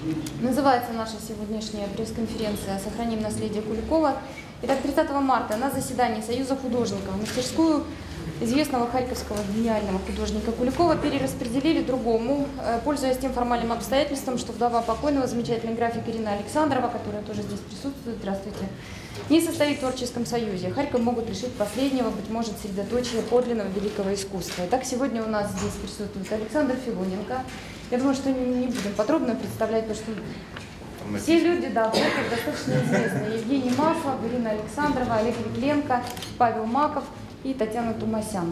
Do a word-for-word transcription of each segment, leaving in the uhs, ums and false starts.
Называется наша сегодняшняя пресс-конференция «Сохраним наследие Куликова». Итак, тридцатого марта на заседании Союза художников мастерскую известного харьковского гениального художника Куликова перераспределили другому, пользуясь тем формальным обстоятельством, что вдова покойного, замечательный график Ирина Александрова, которая тоже здесь присутствует, здравствуйте, не состоит в творческом союзе. Харьков могут лишить последнего, быть может, средоточия подлинного великого искусства. Итак, сегодня у нас здесь присутствует Александр Филоненко. Я думаю, что не будем подробно представлять, потому что все люди, да, достаточно известны. Евгений Маслов, Ирина Александрова, Олег Викленко, Павел Маков и Татьяна Тумасян.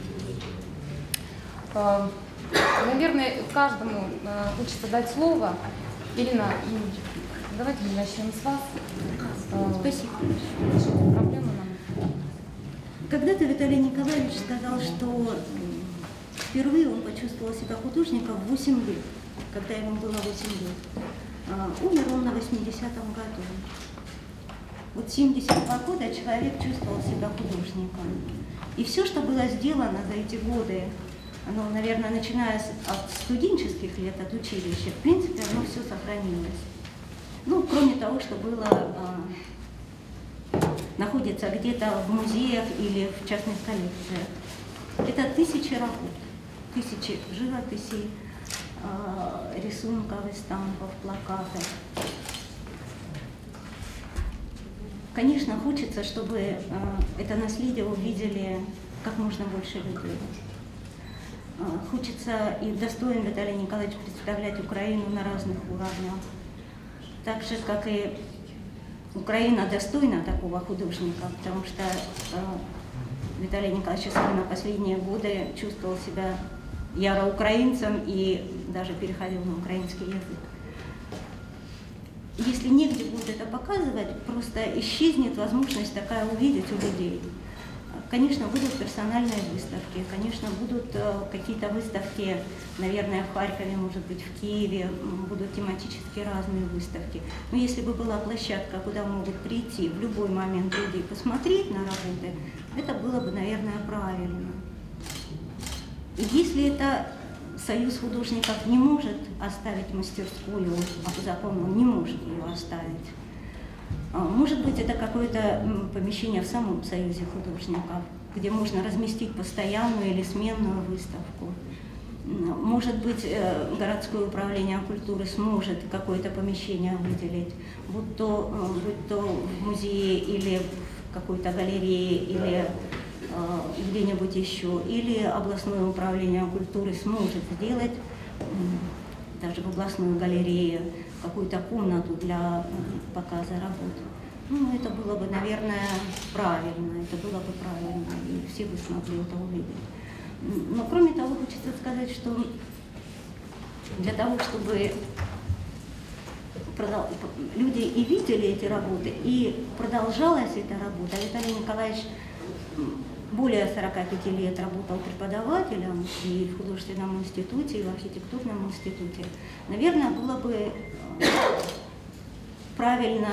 Наверное, каждому хочется дать слово. Ирина, давайте мы начнем с вас. Спасибо. Проблема нам. Когда-то Виталий Николаевич сказал, что впервые он почувствовал себя художником в восемь лет, когда ему было восемь лет. Умер он на восьмидесятом году. Вот семьдесят два года человек чувствовал себя художником. И все, что было сделано за эти годы, оно, наверное, начиная от студенческих лет, от училища, в принципе, оно все сохранилось. Ну, кроме того, что было, э, находится где-то в музеях или в частных коллекциях. Это тысячи работ, тысячи живописей, э, рисунков, эстампов, плакатов. Конечно, хочется, чтобы э, это наследие увидели как можно больше людей. Э, хочется и достоин Виталий Николаевич представлять Украину на разных уровнях. Так же, как и Украина достойна такого художника, потому что э, Виталий Николаевич на последние годы чувствовал себя яро украинцем и даже переходил на украинский язык. Если негде будет это показывать, просто исчезнет возможность такая увидеть у людей. Конечно, будут персональные выставки, конечно, будут какие-то выставки, наверное, в Харькове, может быть, в Киеве, будут тематически разные выставки. Но если бы была площадка, куда могут прийти в любой момент люди и посмотреть на работы, это было бы, наверное, правильно. И если это Союз художников не может оставить мастерскую, а по закону он не может ее оставить, может быть, это какое-то помещение в самом Союзе художников, где можно разместить постоянную или сменную выставку. Может быть, городское управление культуры сможет какое-то помещение выделить, будь то, будь то в музее или в какой-то галерее, или где-нибудь еще, или областное управление культуры сможет сделать даже в областной галерее какую-то комнату для показа работ. Ну, это было бы, наверное, правильно, это было бы правильно, и все бы смогли это увидеть. Но кроме того, хочется сказать, что для того, чтобы люди и видели эти работы, и продолжалась эта работа, Виталий Николаевич более сорока пяти лет работал преподавателем и в художественном институте, и в архитектурном институте. Наверное, было бы правильно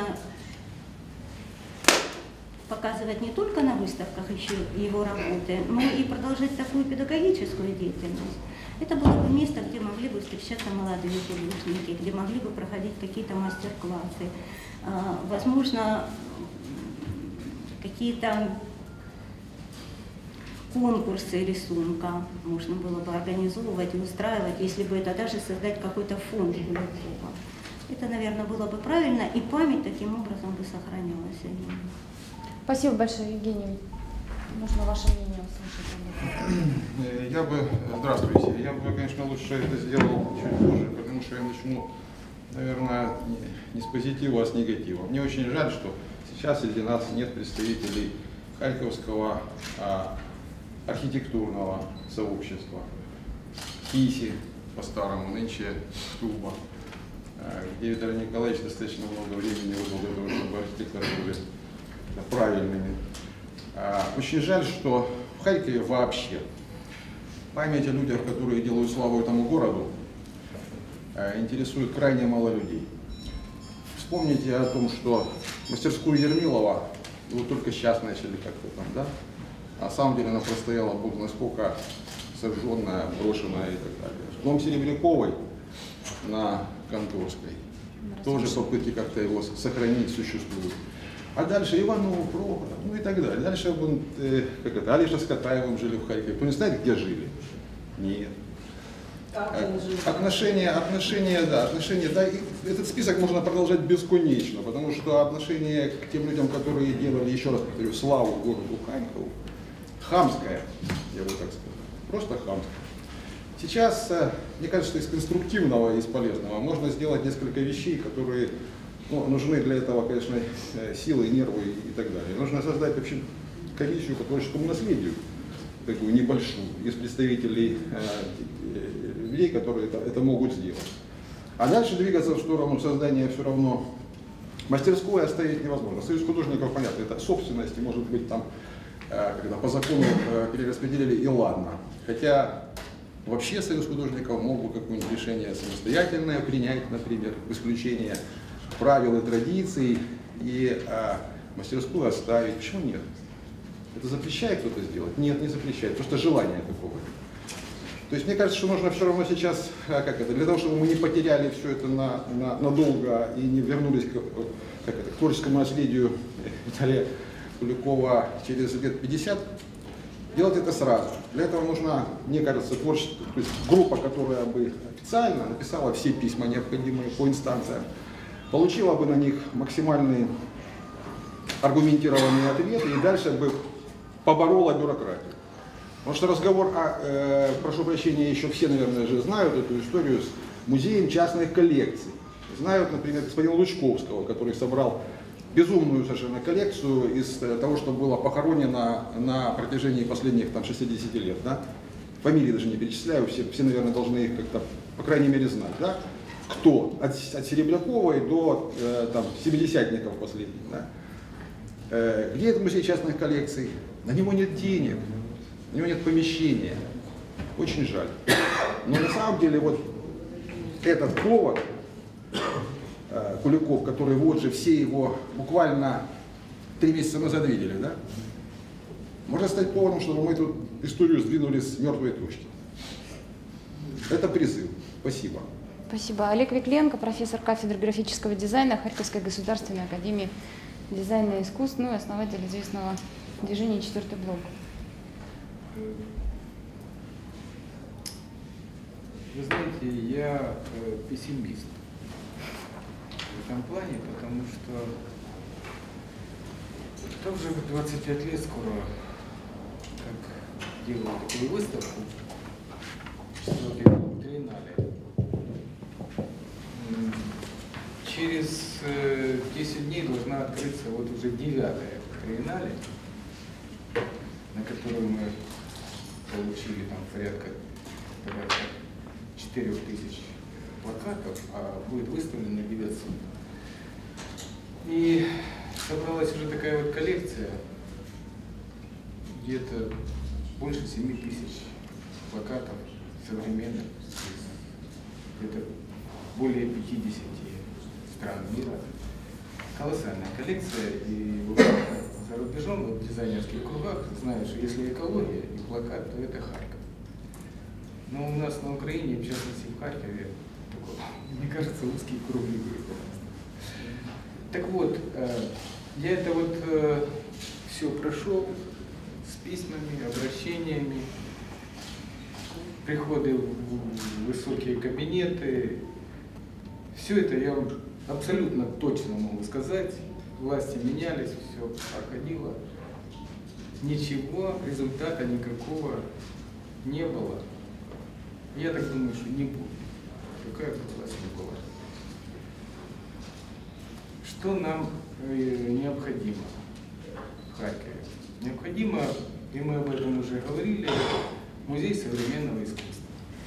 показывать не только на выставках еще его работы, но и продолжать такую педагогическую деятельность. Это было бы место, где могли бы встречаться молодые художники, где могли бы проходить какие-то мастер-классы, возможно, какие-то конкурсы рисунка можно было бы организовывать и устраивать, если бы это даже создать какой-то фонд Куликова. Это, наверное, было бы правильно, и память таким образом бы сохранялась о нем. Спасибо большое, Евгений. Можно ваше мнение услышать? Я бы, здравствуйте, я бы, конечно, лучше это сделал чуть позже, потому что я начну, наверное, не с позитива, а с негатива. Мне очень жаль, что сейчас среди нас нет представителей Харьковского а, архитектурного сообщества, КИСИ по-старому, нынче ТУБа, где Виталий Николаевич достаточно много времени выдал для того, чтобы архитекторы были правильными. Очень жаль, что в Харькове вообще память о людях, которые делают славу этому городу, интересует крайне мало людей. Вспомните о том, что мастерскую Ермилова вот только сейчас начали как-то там, да? А на самом деле она простояла, бог насколько сожженная, брошенная и так далее. Дом Серебряковой на Конторской. Тоже попытки как-то его сохранить существуют. А дальше Иванов, Прохоров, ну и так далее. Дальше он, э, как это, Алиша с Катаевым жили в Харькове. Кто не знает, где жили? Нет. Отношения, отношения, да, отношения, да, и этот список можно продолжать бесконечно, потому что отношение к тем людям, которые делали, еще раз повторю, славу городу Харькову, хамское, я бы так сказал, просто хамское. Сейчас, мне кажется, что из конструктивного и из полезного можно сделать несколько вещей, которые, ну, нужны для этого, конечно, силы, нервы и так далее. Нужно создать вообще комиссию по творческому наследию, такую небольшую, из представителей э, людей, которые это, это могут сделать. А дальше двигаться в сторону создания все равно мастерской оставить невозможно. Союз художников, понятно, это собственность, и может быть там э, когда по закону э, перераспределили, и ладно. Хотя вообще Союз художников мог бы какое-нибудь решение самостоятельное принять, например, в исключение правил и традиций, и э, мастерскую оставить. Почему нет? Это запрещает кто-то сделать? Нет, не запрещает, просто желание такого. То есть мне кажется, что нужно все равно сейчас, как это, для того, чтобы мы не потеряли все это на, на, надолго и не вернулись к, как это, к творческому наследию Виталия Куликова через лет пятьдесят, делать это сразу. Для этого нужна, мне кажется, творческая, то есть группа, которая бы официально написала все письма, необходимые по инстанциям, получила бы на них максимальные аргументированные ответы и дальше бы поборола бюрократию. Потому что разговор о, э, прошу прощения, еще все, наверное, же знают эту историю с музеем частных коллекций. Знают, например, господина Лучковского, который собрал безумную совершенно коллекцию из того, что было похоронено на протяжении последних там, шестидесяти лет. Да? Фамилии даже не перечисляю, все, все, наверное, должны их как-то, по крайней мере, знать. Да? Кто? От, от Серебряковой до э, там, семидесятников последних. Да? Э, где этот музей частных коллекций? На него нет денег. У него нет помещения. Очень жаль. Но на самом деле вот этот повод, э, Куликов, который вот же все его буквально три месяца назад видели, да, может стать поводом, чтобы мы эту историю сдвинули с мертвой точки. Это призыв. Спасибо. Спасибо. Олег Викленко, профессор кафедры графического дизайна Харьковской государственной академии дизайна и искусств, ну и основатель известного движения «Четвертый блок». Вы знаете, я э, пессимист в этом плане, потому что тоже двадцать пять лет скоро, как делаю такую выставку, в Триеннале. Через э, десять дней должна открыться вот уже девятая Триеннале, на которую мы получили там порядка, порядка четырех тысяч плакатов, а будет выставлено девятьсот. И собралась уже такая вот коллекция, где-то больше семи тысяч плакатов современных, где-то более пятидесяти стран мира. Колоссальная коллекция, и вот за рубежом, вот в дизайнерских кругах, знают, что если экология и плакат, то это Харьков. Но у нас на Украине, в частности в Харькове, такой, мне кажется, узкий круг игры. Так вот, я это вот все прошел с письмами, обращениями, приходы в высокие кабинеты. Все это я вам абсолютно точно могу сказать. Власти менялись, все проходило. Ничего, результата никакого не было. Я так думаю, что не будет. Какая бы власть ни была. Что нам э, необходимо в Харькове? Необходимо, и мы об этом уже говорили, музей современного искусства.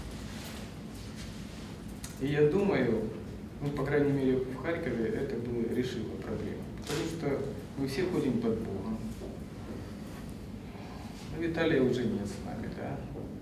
И я думаю, ну, по крайней мере, в Харькове это бы решило проблему. Потому что мы все ходим под Богом. Но Виталия уже нет с нами, да?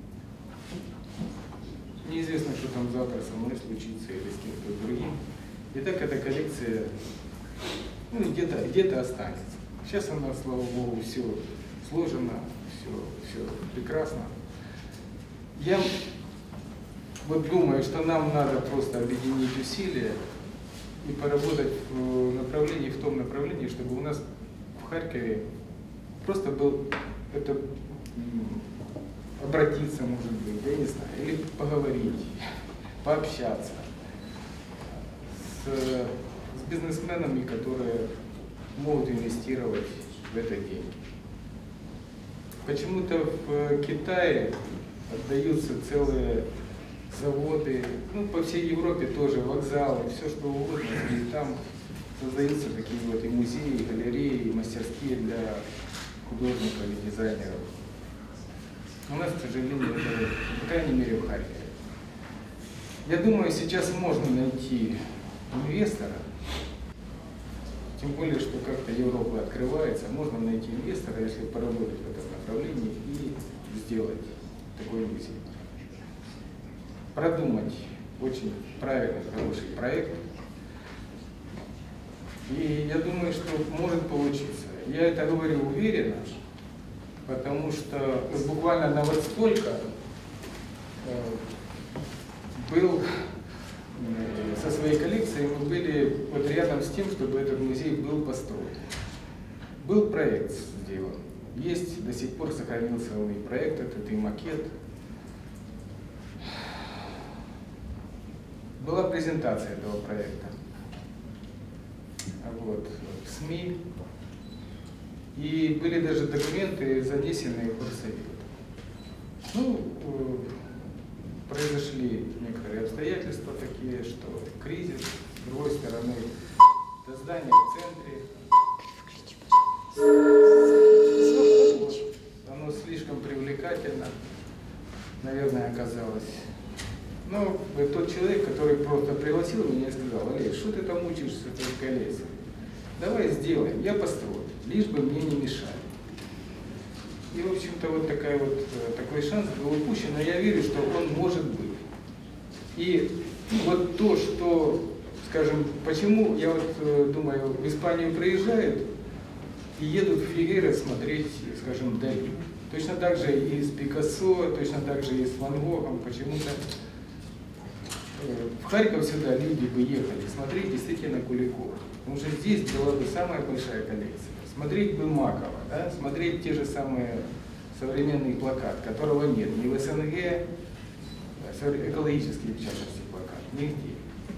Неизвестно, что там завтра со мной случится или с кем-то другим. И так эта коллекция ну, где-то где-то останется. Сейчас она, слава Богу, все сложено, все, все прекрасно. Я вот думаю, что нам надо просто объединить усилия и поработать в направлении, в том направлении, чтобы у нас в Харькове просто был это обратиться, может быть, я не знаю, или поговорить, пообщаться с, с бизнесменами, которые могут инвестировать в это деньги. Почему-то в Китае отдаются целые заводы, ну, по всей Европе тоже, вокзалы, все что угодно, и там создаются такие вот и музеи, и галереи, и мастерские для художников и дизайнеров. У нас, к сожалению, это, по крайней мере, в Харькове. Я думаю, сейчас можно найти инвестора, тем более, что как-то Европа открывается, можно найти инвестора, если поработать в этом направлении и сделать такой музей. Продумать очень правильный, хороший проект. И я думаю, что может получиться. Я это говорю уверенно, потому что буквально на вот столько э, был э, со своей коллекцией, мы были вот рядом с тем, чтобы этот музей был построен. Был проект сделан. Есть, до сих пор сохранился он и проект, этот и макет. Была презентация этого проекта вот, в СМИ, и были даже документы, занесенные в горсовет. Ну, произошли некоторые обстоятельства такие, что кризис, с другой стороны, это здание в центре, оно слишком привлекательно, наверное, оказалось. Ну, тот человек, который просто пригласил меня и сказал: Олег, что ты там учишься в колесе? Давай сделаем, я построю, лишь бы мне не мешали. И, в общем-то, вот, такая вот такой шанс был упущен, но я верю, что он может быть. И вот то, что, скажем, почему, я вот думаю, в Испанию приезжают и едут в Фигейро смотреть, скажем, Дали. Точно так же и с Пикассо, точно так же и с Ван Гогом, почему-то в Харьков сюда люди бы ехали смотреть действительно Куликова. Потому что здесь была бы самая большая коллекция. Смотреть бы Макова, да? Смотреть те же самые современный плакат, которого нет ни в СНГ, экологический, в частности, плакат, нигде.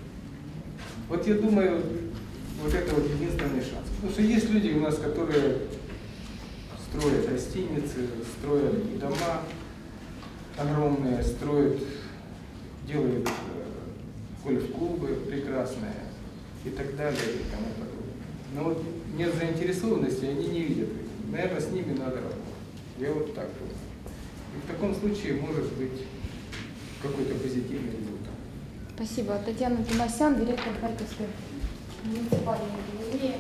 Вот я думаю, вот это вот единственный шанс. Потому что есть люди у нас, которые строят гостиницы, строят дома огромные, строят, делают гольф-клубы прекрасные и так далее и тому подобное. Но вот нет заинтересованности, они не видят. Наверное, с ними надо работать. Я вот так думаю. И в таком случае может быть какой-то позитивный результат. Спасибо. Татьяна Тимосян, директор Харьковской муниципальной галереи.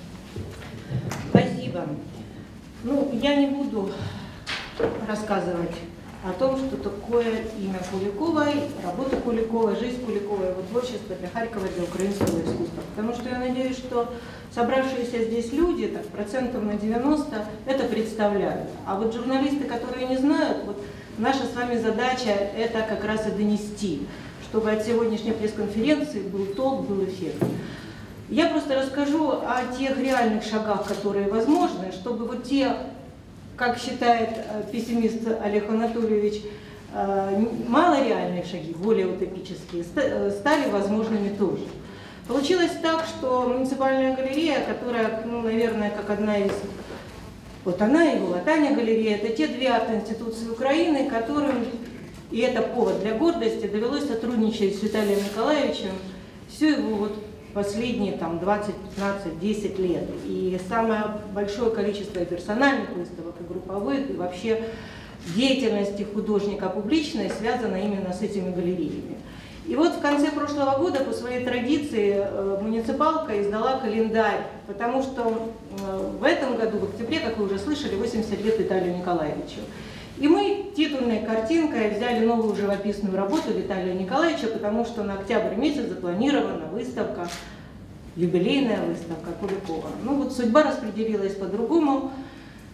Спасибо. Ну, я не буду рассказывать о том, что такое имя Куликовой, работа Куликовой, жизнь Куликовой, его творчество для Харькова, для украинского искусства. Потому что я надеюсь, что собравшиеся здесь люди, так, процентов на девяносто, это представляют. А вот журналисты, которые не знают, вот наша с вами задача это как раз и донести, чтобы от сегодняшней пресс-конференции был толк, был эффект. Я просто расскажу о тех реальных шагах, которые возможны, чтобы вот те, как считает пессимист Олег Анатольевич, малореальные шаги, более утопические, стали возможными тоже. Получилось так, что муниципальная галерея, которая, ну, наверное, как одна из, вот она и была Таня галерея, это те две арт-институции Украины, которым, и это повод для гордости, довелось сотрудничать с Виталием Николаевичем всю его вот последние там двадцать, пятнадцать, десять лет. И самое большое количество и персональных выставок, и групповых, и вообще деятельности художника публичной связано именно с этими галереями. И вот в конце прошлого года по своей традиции муниципалка издала календарь, потому что в этом году, в октябре, как вы уже слышали, восемьдесят лет Виталию Николаевичу. И мы титульной картинкой взяли новую живописную работу Виталия Николаевича, потому что на октябрь месяц запланирована выставка, юбилейная выставка Куликова. Ну вот судьба распределилась по-другому.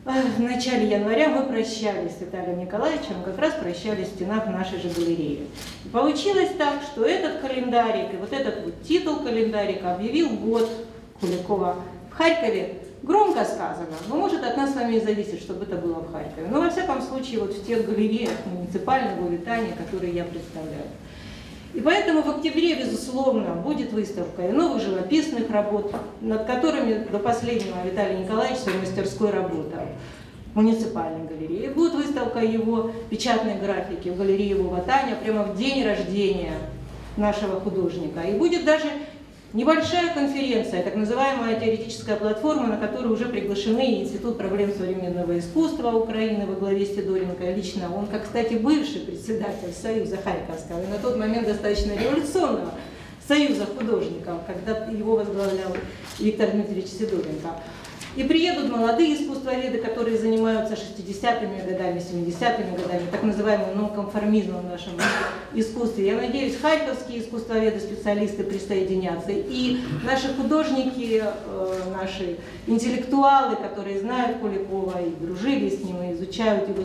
в начале января мы прощались с Виталием Николаевичем, как раз прощались в стенах нашей же галереи. И получилось так, что этот календарик и вот этот вот титул календарика объявил год Куликова в Харькове. Громко сказано, но может от нас с вами и зависит, чтобы это было в Харькове. Но во всяком случае вот в тех галереях муниципального витания, которые я представляю. И поэтому в октябре, безусловно, будет выставка и новых живописных работ, над которыми до последнего Виталий Николаевич в своей мастерской работал в муниципальной галерее. И будет выставка его печатной графики в галерее его Ватаня прямо в день рождения нашего художника. И будет даже небольшая конференция, так называемая теоретическая платформа, на которую уже приглашены Институт проблем современного искусства Украины во главе с Сидоренко. Лично он, как, кстати, бывший председатель Союза Харьковского, и на тот момент достаточно революционного Союза художников, когда его возглавлял Виктор Дмитриевич Сидоренко. И приедут молодые искусствоведы, которые занимаются шестидесятыми годами, семидесятыми годами, так называемым нонконформизмом в нашем искусстве. Я надеюсь, харьковские искусствоведы, специалисты присоединятся. И наши художники, наши интеллектуалы, которые знают Куликова и дружили с ним, и изучают его,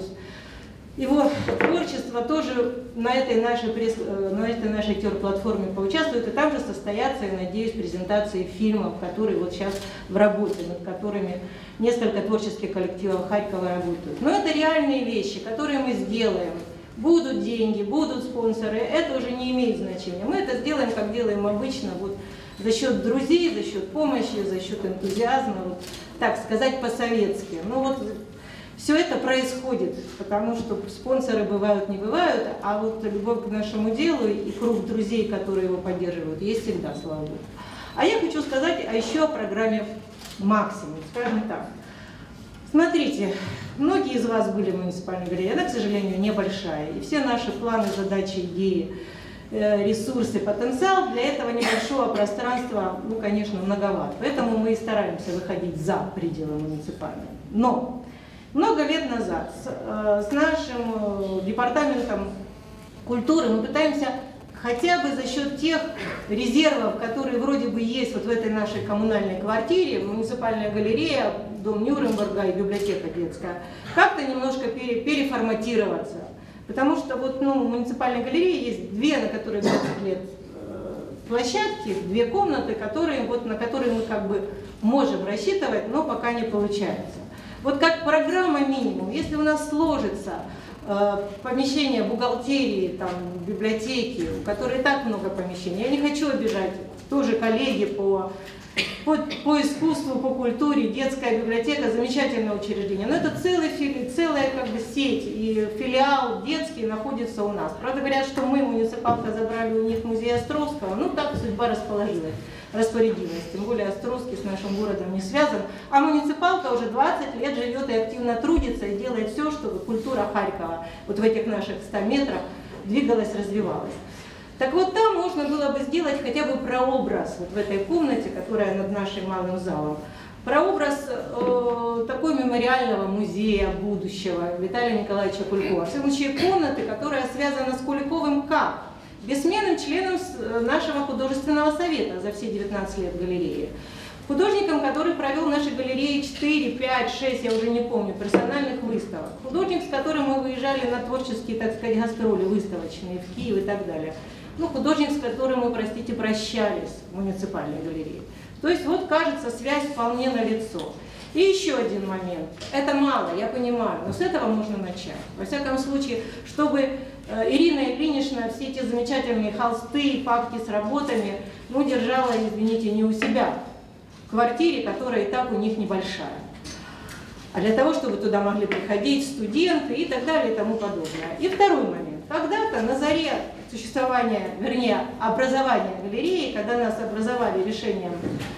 его творчество, тоже на этой нашей, на этой нашей тер-платформе поучаствуют. И там же состоятся, я надеюсь, презентации фильмов, которые вот сейчас в работе, над которыми несколько творческих коллективов Харькова работают. Но это реальные вещи, которые мы сделаем. Будут деньги, будут спонсоры, это уже не имеет значения. Мы это сделаем, как делаем обычно, вот, за счет друзей, за счет помощи, за счет энтузиазма, вот, так сказать, по-советски. Ну, вот, все это происходит, потому что спонсоры бывают, не бывают, а вот любовь к нашему делу и круг друзей, которые его поддерживают, есть всегда, слава Богу. А я хочу сказать а еще о программе «Максимум», скажем так. Смотрите, многие из вас были в муниципальной галерее, она, к сожалению, небольшая, и все наши планы, задачи, идеи, ресурсы, потенциал для этого небольшого пространства, ну, конечно, многовато. Поэтому мы и стараемся выходить за пределы муниципальной. Но много лет назад с, э, с нашим департаментом культуры мы пытаемся хотя бы за счет тех резервов, которые вроде бы есть вот в этой нашей коммунальной квартире, муниципальная галерея, дом Нюрнберга и библиотека детская, как-то немножко пере, переформатироваться. Потому что вот, ну, в муниципальной галерее есть две, на которые двадцать лет э, площадки, две комнаты, которые, вот, на которые мы как бы можем рассчитывать, но пока не получается. Вот как программа минимум, если у нас сложится э, помещение бухгалтерии, там, библиотеки, у которой и так много помещений, я не хочу обижать, тоже коллеги по, по, по искусству, по культуре, детская библиотека, замечательное учреждение, но это целый, целая как бы сеть, и филиал детский находится у нас. Правда, говорят, что мы, муниципалка, забрали у них музей Островского, ну так судьба расположилась. Распорядилась, тем более Островский с нашим городом не связан, а муниципалка уже двадцать лет живет и активно трудится и делает все, чтобы культура Харькова вот в этих наших ста метрах двигалась, развивалась. Так вот там можно было бы сделать хотя бы прообраз вот в этой комнате, которая над нашим малым залом, прообраз э, такой мемориального музея будущего Виталия Николаевича Куликова, в всяком случае комнаты, которая связана с Куликовым как бессменным членом нашего художественного совета за все девятнадцать лет галереи. Художником, который провел в нашей галерее четыре, пять, шесть, я уже не помню, персональных выставок. Художник, с которым мы выезжали на творческие, так сказать, гастроли выставочные в Киев и так далее. Ну, художник, с которым мы, простите, прощались в муниципальной галерее. То есть вот, кажется, связь вполне налицо. И еще один момент. Это мало, я понимаю, но с этого можно начать. Во всяком случае, чтобы Ирина Ильинична все эти замечательные холсты и папки с работами, ну, держала, извините, не у себя в квартире, которая и так у них небольшая, а для того, чтобы туда могли приходить студенты и так далее и тому подобное. И второй момент. Когда-то на заре существования, вернее, образования галереи, когда нас образовали решением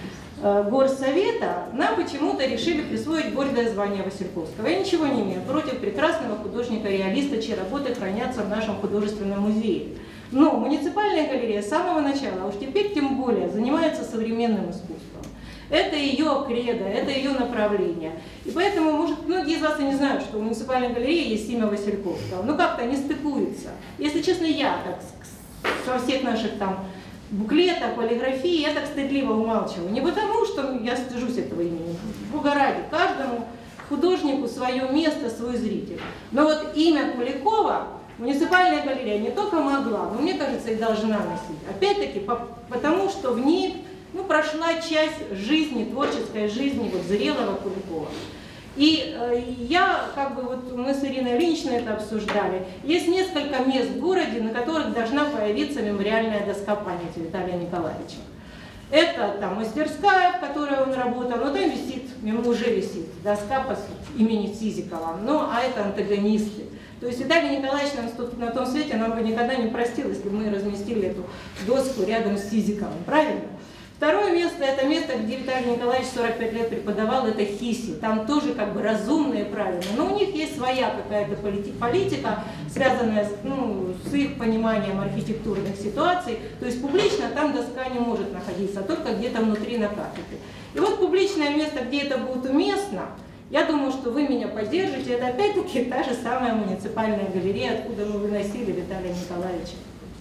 Горсовета, нам почему-то решили присвоить гордое звание Васильковского. Я ничего не имею против прекрасного художника-реалиста, чьи работы хранятся в нашем художественном музее. Но муниципальная галерея с самого начала, а уж теперь тем более, занимается современным искусством. Это ее кредо, это ее направление. И поэтому, может, многие из вас и не знают, что у муниципальной галереи есть имя Васильковского. Но как-то не стыкуется. Если честно, я так со всех наших там буклетах, полиграфии, я так стыдливо умалчиваю. Не потому, что я стыжусь этого имени, Бога ради, каждому художнику свое место, свой зритель. Но вот имя Куликова муниципальная галерея не только могла, но, мне кажется, и должна носить. Опять-таки, по, потому что в ней ну, прошла часть жизни, творческой жизни вот, зрелого Куликова. И э, я, как бы, вот мы с Ириной Ильиничной это обсуждали, есть несколько мест в городе, на которых должна появиться мемориальная доска памяти Виталия Николаевича. Это там мастерская, в которой он работал, но там висит, уже висит доска по имени Сизикова, ну а это антагонисты. То есть Виталий Николаевич нам на том свете нам бы никогда не простил, если бы мы разместили эту доску рядом с Сизиковым, правильно? Второе место, это место, где Виталий Николаевич сорок пять лет преподавал, это Хиси. Там тоже как бы разумно и правильно, но у них есть своя какая-то политика, связанная с, ну, с их пониманием архитектурных ситуаций. То есть публично там доска не может находиться, а только где-то внутри на кафедре. И вот публичное место, где это будет уместно, я думаю, что вы меня поддержите, это опять-таки та же самая муниципальная галерея, откуда мы выносили Виталия Николаевича,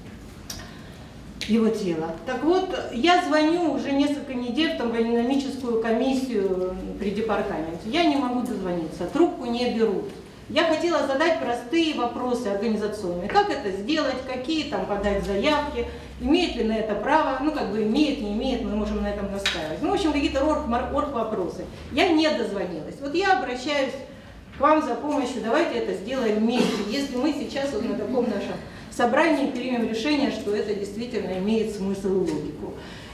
его тело. Так вот, я звоню уже несколько недель в топономическую комиссию при департаменте. Я не могу дозвониться, трубку не берут. Я хотела задать простые вопросы организационные. Как это сделать, какие там подать заявки, имеет ли на это право, ну как бы имеет, не имеет, мы можем на этом настаивать. Ну, в общем, какие-то орг-вопросы. Я не дозвонилась. Вот я обращаюсь к вам за помощью, давайте это сделаем вместе. Если мы сейчас вот на таком нашем собрании примем решение, что это действительно имеет смысл и логику.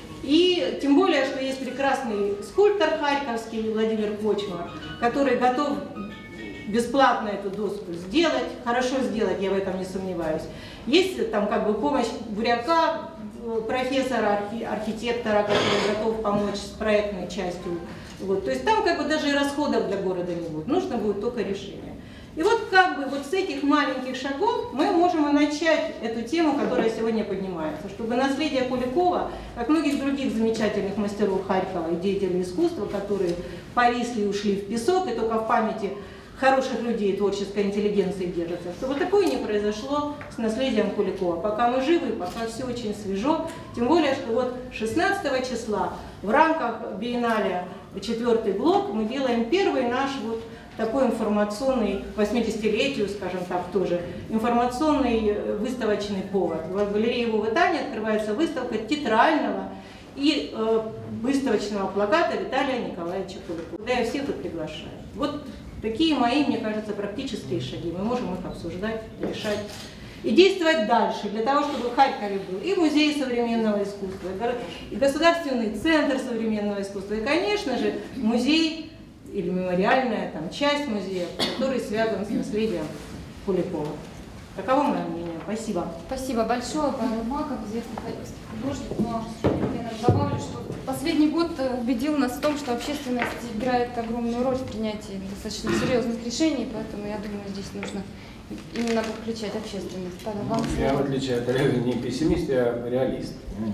И тем более, что есть прекрасный скульптор харьковский Владимир Кочмар, который готов бесплатно эту доску сделать, хорошо сделать, я в этом не сомневаюсь. Есть там как бы помощь буряка, профессора, архитектора, который готов помочь с проектной частью. Вот. То есть там как бы даже и расходов для города не будет, нужно будет только решение. И вот как бы вот с этих маленьких шагов мы можем и начать эту тему, которая сегодня поднимается, чтобы наследие Куликова, как многих других замечательных мастеров Харькова и деятелей искусства, которые повисли и ушли в песок, и только в памяти хороших людей, творческой интеллигенции держатся, чтобы такое не произошло с наследием Куликова. Пока мы живы, пока все очень свежо, тем более, что вот шестнадцатого числа в рамках биеннале четвертый блок мы делаем первый наш вот такой информационный, восьмидесятилетию, скажем так, тоже, информационный выставочный повод. В галерее его Вытане открывается выставка театрального и э, выставочного плаката Виталия Николаевича Куликова. Куда я всех тут приглашаю. Вот такие мои, мне кажется, практические шаги. Мы можем их обсуждать, решать и действовать дальше, для того, чтобы в Харькове был и музей современного искусства, и государственный центр современного искусства, и, конечно же, музей или мемориальная там, часть музея, который связан с наследием Куликова. Таково мое мнение. Спасибо. Спасибо большое. Павел Маков, известный харьковский художник. Но я добавлю, что последний год убедил нас в том, что общественность играет огромную роль в принятии достаточно серьезных решений, поэтому я думаю, здесь нужно именно подключать общественность. Павел, вам Я, слово. в отличие от Олега, не пессимист, я реалист.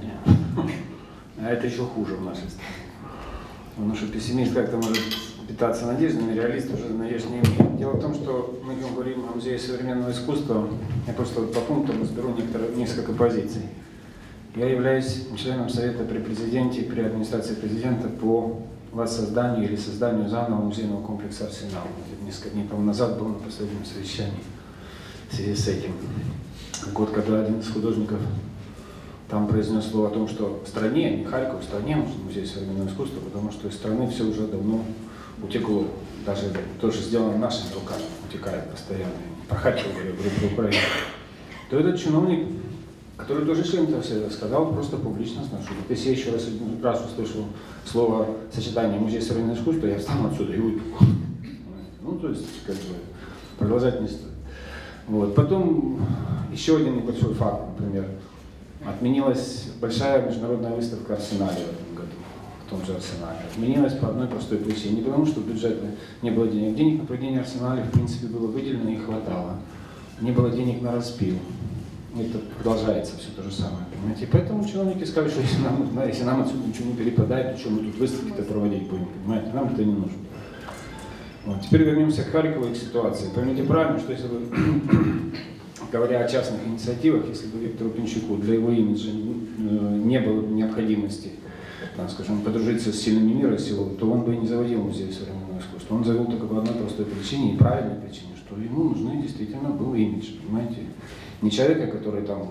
А это еще хуже в нашей стране. Потому что пессимист как-то может питаться надеждами, реалист уже надежд не имеет. Дело в том, что мы говорим о музее современного искусства, я просто по пунктам разберу некоторые, несколько позиций. Я являюсь членом Совета при президенте, при администрации президента по воссозданию или созданию заново музейного комплекса «Арсенал». Несколько дней тому назад был на последнем совещании в связи с этим. Год, когда один из художников там произнес слово о том, что в стране, не Харьков, в стране нужен музей современного искусства, потому что из страны все уже давно утекло. Даже то, что сделано нашими руками, утекает постоянно. Про Харьков говорю, про Украину. То этот чиновник, который тоже член этого совета, сказал просто публично, что если я еще раз, раз услышал слово сочетание музей современного искусства, я встану отсюда и уйду. Ну, то есть, как бы, продолжать не стоит. Вот. Потом еще один небольшой факт, например. Отменилась большая международная выставка «Арсенале» в этом году, в том же «Арсенале». Отменилась по одной простой причине. Не потому, что в бюджете не было денег. Денег на проведение «Арсенале» в принципе было выделено и хватало. Не было денег на распил. Это продолжается все то же самое, понимаете? И поэтому чиновники сказали, что если нам, да, если нам отсюда ничего не перепадает, то что мы тут выставки-то проводить будем, понимаете? Нам это не нужно. Вот. Теперь вернемся к Харькову и к ситуации. Поймите правильно, что если вы говоря о частных инициативах, если бы Виктору Пинчуку для его имиджа не было необходимости, там, скажем, подружиться с сильными мира сего, то он бы и не заводил музей современного искусства. Он завел только по одной простой причине, и правильной причине, что ему нужны действительно был имидж, понимаете? Не человека, который там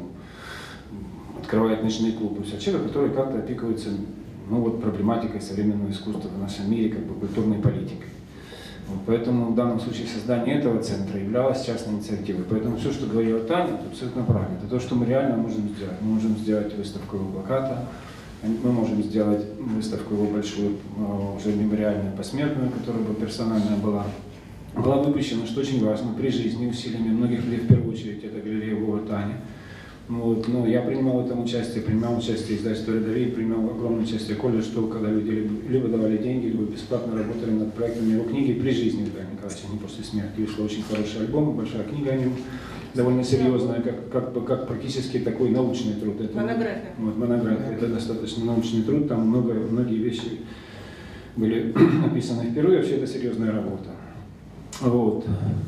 открывает ночные клубы, а человека, который как-то опекивается, ну, вот, проблематикой современного искусства в нашем мире, как бы культурной политикой. Вот, поэтому в данном случае создание этого центра являлось частной инициативой. Поэтому все, что говорила Таня, это абсолютно правильно. Это то, что мы реально можем сделать. Мы можем сделать выставку его плаката, мы можем сделать выставку его большую, уже мемориальную, посмертную, которая бы персональная была. Была выпущена, что очень важно, при жизни усилиями многих людей, в первую очередь, это галерея Вова Таня. Вот, но я принимал в этом участие, принимал участие издательства «Рядовей», принимал огромное участие колледж, что когда люди либо, либо давали деньги, либо бесплатно работали над проектами его книги при жизни Виталия Николаевича, не после смерти. Вышла очень хороший альбом, большая книга о нем, довольно серьезная, как, как, как практически такой научный труд. Это, монография. Вот, монография. Это достаточно научный труд, там много, многие вещи были написаны впервые, вообще это серьезная работа. Вот.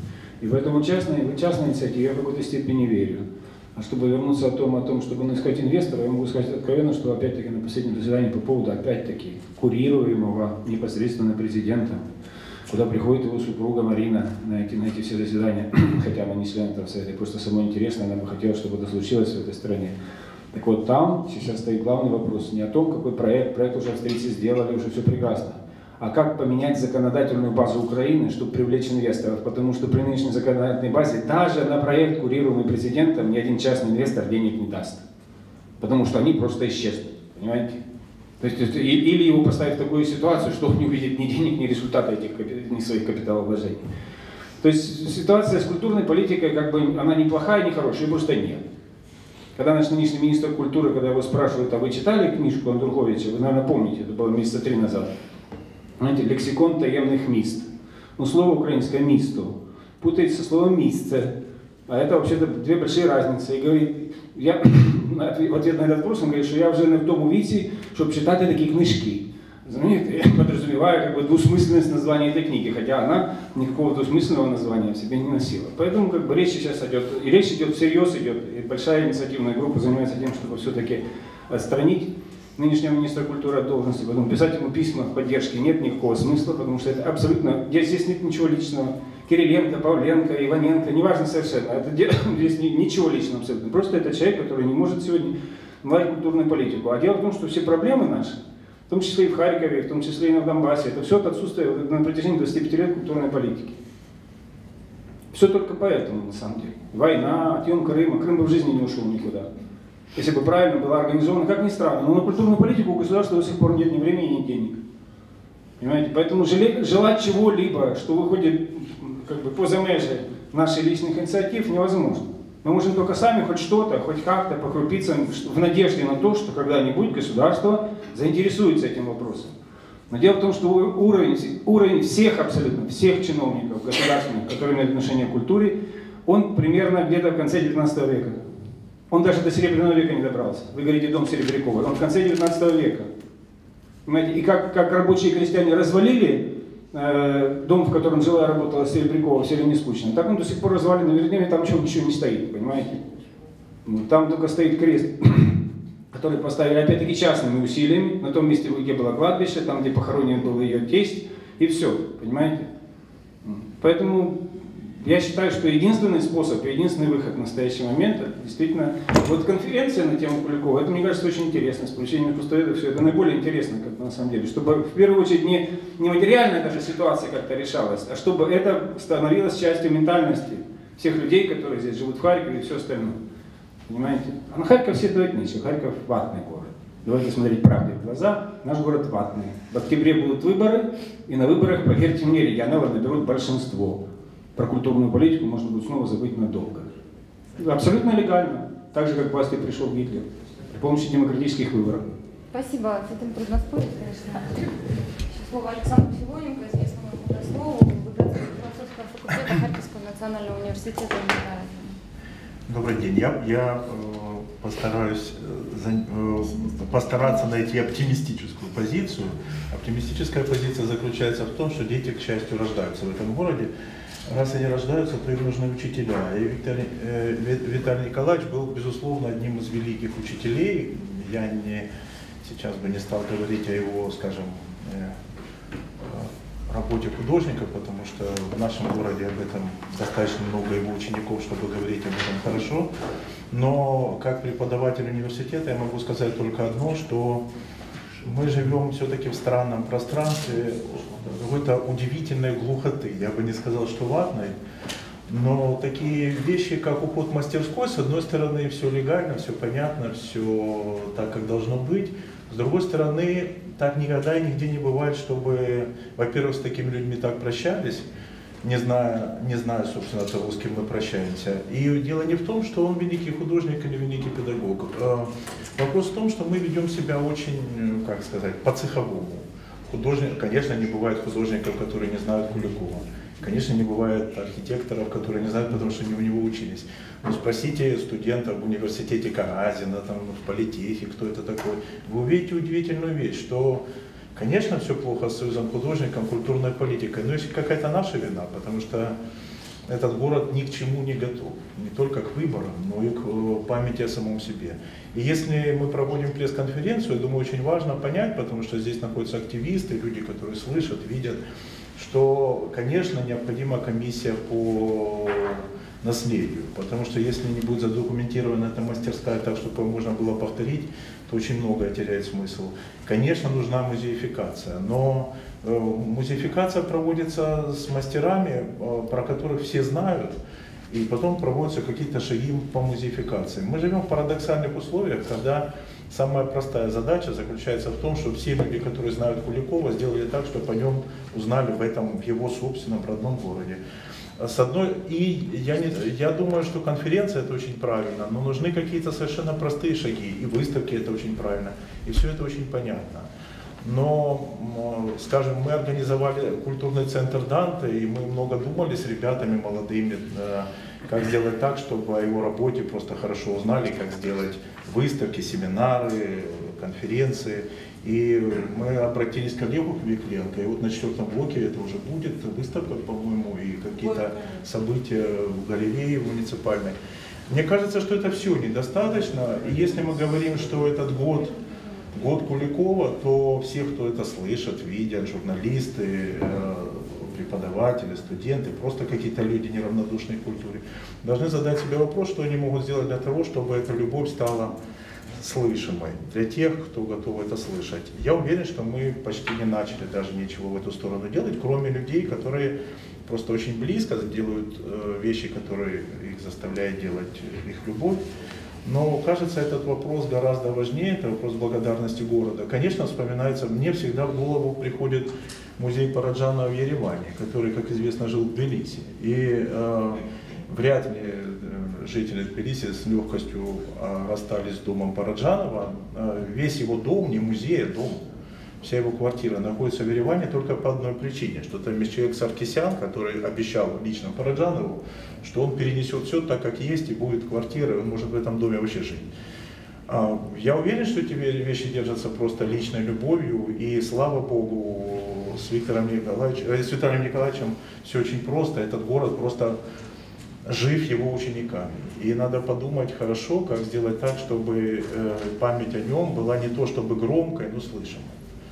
И поэтому частной, частной инициативе я в какой-то степени верю. А чтобы вернуться о том, о том, чтобы искать инвестора, я могу сказать откровенно, что опять-таки на последнем заседании по поводу, опять-таки, курируемого непосредственно президентом, куда приходит его супруга Марина на эти, на эти все заседания, хотя она не член этого совета, просто самое интересное, она бы хотела, чтобы это случилось в этой стране. Так вот, там сейчас стоит главный вопрос не о том, какой проект, проект уже австрийцы сделали, уже все прекрасно, а как поменять законодательную базу Украины, чтобы привлечь инвесторов, потому что при нынешней законодательной базе даже на проект, курируемый президентом, ни один частный инвестор денег не даст, потому что они просто исчезнут, понимаете? То есть, или его поставить в такую ситуацию, что он не увидит ни денег, ни результата этих ни своих капиталовложений. То есть ситуация с культурной политикой, как бы, она не плохая, не хорошая, просто нет. Когда наш нынешний министр культуры, когда его спрашивают, а вы читали книжку Андруховича, вы, наверное, помните, это было месяца три назад, знаете, лексикон таемных мист. Ну, слово украинское «мисто» путается со словом «мисце», а это вообще-то две большие разницы. И говорит, я в ответ на этот вопрос он говорит, что я вже не в тому віці, щоб читати такі книжки. Знаете, я подразумеваю как бы двусмысленность названия этой книги, хотя она никакого двусмысленного названия в себе не носила. Поэтому как бы речь сейчас идет, и речь идет всерьез идет, и большая инициативная группа занимается тем, чтобы все-таки отстранить нынешнего министра культуры от должности, потом писать ему письма поддержки нет никакого смысла, потому что это абсолютно, здесь нет ничего личного. Кириленко, Павленко, Иваненко, неважно совершенно, это, здесь ничего личного абсолютно. Просто это человек, который не может сегодня наладить культурную политику. А дело в том, что все проблемы наши, в том числе и в Харькове, в том числе и на Донбассе, это все от отсутствия на протяжении двадцати пяти лет культурной политики. Все только поэтому, на самом деле. Война, отъем Крыма, Крым бы в жизни не ушел никуда. Если бы правильно была организована, как ни странно, но на культурную политику у государства до сих пор нет ни времени, ни денег. Понимаете? Поэтому желать чего-либо, что выходит как бы поза межи наших личных инициатив, невозможно. Мы можем только сами хоть что-то, хоть как-то по крупицам, в надежде на то, что когда-нибудь государство заинтересуется этим вопросом. Но дело в том, что уровень, уровень всех абсолютно, всех чиновников государственных, которые имеют отношение к культуре, он примерно где-то в конце девятнадцатого века. Он даже до Серебряного века не добрался. Вы говорите, дом Серебрякова. Он в конце девятнадцатого века. Понимаете? И как, как рабочие крестьяне развалили э, дом, в котором жила и работала Серебрякова, все не скучно, так он до сих пор развален, вернее, там ничего, ничего не стоит, понимаете? Там только стоит крест, который поставили опять-таки частными усилиями, на том месте, где было кладбище, там, где похоронен был ее тесть, и все, понимаете? Поэтому я считаю, что единственный способ, единственный выход в настоящий момент, это действительно, вот конференция на тему Куликова, это, мне кажется, очень интересно, с привлечением искусствоведов, все это наиболее интересно, как бы, на самом деле, чтобы в первую очередь не, не материальная даже ситуация как-то решалась, а чтобы это становилось частью ментальности всех людей, которые здесь живут в Харькове и все остальное. Понимаете? А на Харьков все дают нечего, Харьков ватный город. Давайте смотреть правде в глаза, наш город ватный. В октябре будут выборы, и на выборах, поверьте мне, регионалы наберут большинство. Про культурную политику можно будет снова забыть надолго. Абсолютно легально, так же, как к власти пришел Гитлер, при помощи демократических выборов. Спасибо, с этим трудно спорить, конечно. Сейчас слово Александру Филоненко, известному богослову, выпускнику философского факультета Харьковского национального университета. Добрый день. Я, я э, постараюсь э, постараться найти оптимистическую позицию. Оптимистическая позиция заключается в том, что дети, к счастью, рождаются в этом городе. раз они рождаются, то им нужны учителя. И Викторий, э, Виталий Николаевич был, безусловно, одним из великих учителей. Я не, сейчас бы не стал говорить о его, скажем, э, работе художника, потому что в нашем городе об этом достаточно много его учеников, чтобы говорить об этом хорошо. Но как преподаватель университета я могу сказать только одно, что мы живем все-таки в странном пространстве какой-то удивительной глухоты. Я бы не сказал, что ватной, но такие вещи, как уход в мастерской, с одной стороны, все легально, все понятно, все так, как должно быть. С другой стороны, так никогда и нигде не бывает, чтобы, во-первых, с такими людьми так прощались, не зная, не зная, собственно, того, с кем мы прощаемся. И дело не в том, что он великий художник или великий педагог. Вопрос в том, что мы ведем себя очень, как сказать, по-цеховому. Художник, конечно, не бывает художников, которые не знают Куликова. Конечно, не бывает архитекторов, которые не знают, потому что они у него учились. Но спросите студентов в университете Каразина, там, в политехе, кто это такой. Вы увидите удивительную вещь, что, конечно, все плохо с Союзом художников, культурной политикой, но есть какая-то наша вина, потому что этот город ни к чему не готов. Не только к выборам, но и к памяти о самом себе. И если мы проводим пресс-конференцию, я думаю, очень важно понять, потому что здесь находятся активисты, люди, которые слышат, видят, что, конечно, необходима комиссия по наследию, потому что если не будет задокументирована эта мастерская так, чтобы можно было повторить, то очень многое теряет смысл. Конечно, нужна музеификация, но музеификация проводится с мастерами, про которых все знают, и потом проводятся какие-то шаги по музеификации. Мы живем в парадоксальных условиях, когда самая простая задача заключается в том, что все люди, которые знают Куликова, сделали так, чтобы о нем узнали в этом, в его собственном родном городе. С одной, и я, не, я думаю, что конференция это очень правильно, но нужны какие-то совершенно простые шаги, и выставки это очень правильно, и все это очень понятно. Но, скажем, мы организовали культурный центр Данте, и мы много думали с ребятами молодыми, как сделать так, чтобы о его работе просто хорошо узнали, как сделать выставки, семинары, конференции. И мы обратились к Олегу Викленко, и вот на четвертом блоке это уже будет выставка, по-моему, и какие-то события в галерее муниципальной. Мне кажется, что это все недостаточно, и если мы говорим, что этот год, год Куликова, то все, кто это слышат, видят, журналисты, преподаватели, студенты, просто какие-то люди неравнодушные к культуре, должны задать себе вопрос, что они могут сделать для того, чтобы эта любовь стала слышимой для тех, кто готов это слышать. Я уверен, что мы почти не начали даже ничего в эту сторону делать, кроме людей, которые просто очень близко делают вещи, которые их заставляют делать их любовь. Но, кажется, этот вопрос гораздо важнее, это вопрос благодарности города. Конечно, вспоминается, мне всегда в голову приходит музей Параджанова в Ереване, который, как известно, жил в Тбилиси. И э, вряд ли жители Тбилиси с легкостью э, расстались с домом Параджанова. Э, весь его дом, не музей, а дом, вся его квартира находится в Ереване только по одной причине, что там есть человек Саркисян, который обещал лично Параджанову, что он перенесет все так, как есть, и будет квартира, и он может в этом доме вообще жить. Я уверен, что эти вещи держатся просто личной любовью, и слава Богу, с Виктором Николаевичем, с Виталием Николаевичем все очень просто, этот город просто жив его учениками. И надо подумать хорошо, как сделать так, чтобы память о нем была не то чтобы громкой, но слышимой.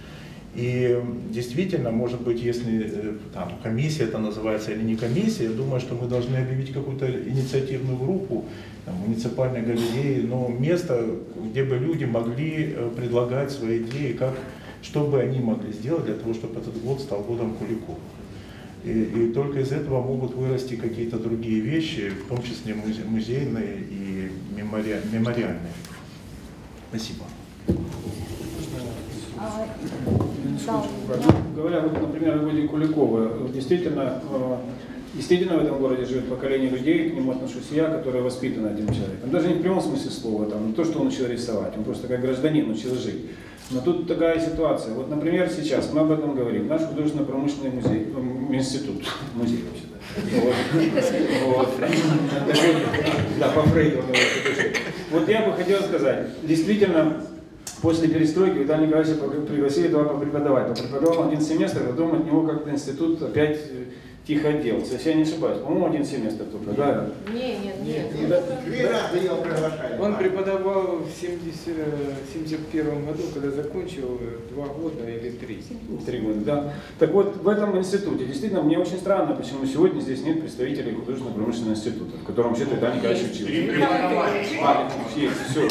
И действительно, может быть, если там, комиссия это называется или не комиссия, я думаю, что мы должны объявить какую-то инициативную группу, там, муниципальной галереи, но место, где бы люди могли предлагать свои идеи, как, что бы они могли сделать для того, чтобы этот год стал годом Куликова. И, и только из этого могут вырасти какие-то другие вещи, в том числе музе музейные и мемори мемориальные. Спасибо. А, Да. Говоря, вот, например, о годе Куликова, действительно, действительно в этом городе живет поколение людей, к нему отношусь я, которые воспитаны этим человеком. Даже не в прямом смысле слова, там, не то, что он учил рисовать, он просто как гражданин учил жить. Но тут такая ситуация. Вот, например, сейчас мы об этом говорим. Наш художественно-промышленный музей, институт, музей вообще-то. Да, по Фрейду. Вот я бы хотел сказать, действительно, после перестройки Виталия Николаевича пригласили туда преподавать. Он преподавал один семестр, потом от него как-то институт опять тиходелцы, если я не ошибаюсь, по-моему, один семестр только, да? Не, нет, нет. Три раза я приглашаю. Он преподавал в семьдесят первом году, когда закончил, два года или три. Три года, да. Так вот, в этом институте, действительно, мне очень странно, почему сегодня здесь нет представителей художественно-промышленного института, в котором вообще Виталий Николаевич учился. А, есть, все.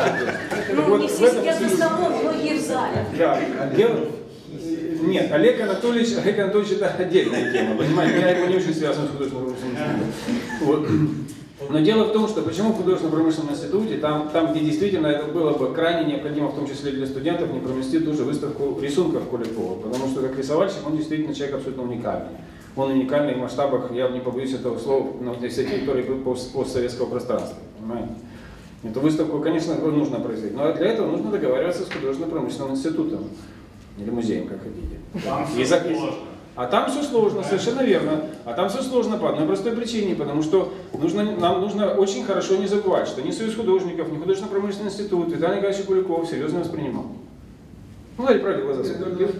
Ну, не все сидят за столом, многие в зале. Да, дело... Нет, Олег Анатольевич, Олег Анатольевич это отдельная тема, понимаете, я его не очень связан с художественно-промышленным институтом. Вот. Но дело в том, что почему в художественно-промышленном институте, там, там, где действительно это было бы крайне необходимо, в том числе для студентов, не провести ту же выставку рисунков Куликова, потому что как рисовальщик он действительно человек абсолютно уникальный. Он уникальный в масштабах, я не побоюсь этого слова, на всей территории постсоветского пространства, понимаете. Эту выставку, конечно, нужно произвести, но для этого нужно договариваться с художественно-промышленным институтом. Или музеем, как хотите. Там и все за... сложно. А там все сложно, совершенно верно. А там все сложно по одной простой причине, потому что нужно, нам нужно очень хорошо не забывать, что ни Союз художников, ни художественно-промышленный институт Виталий Николаевич Куликов серьезно воспринимал. Ну, давайте правде глаза смотрите.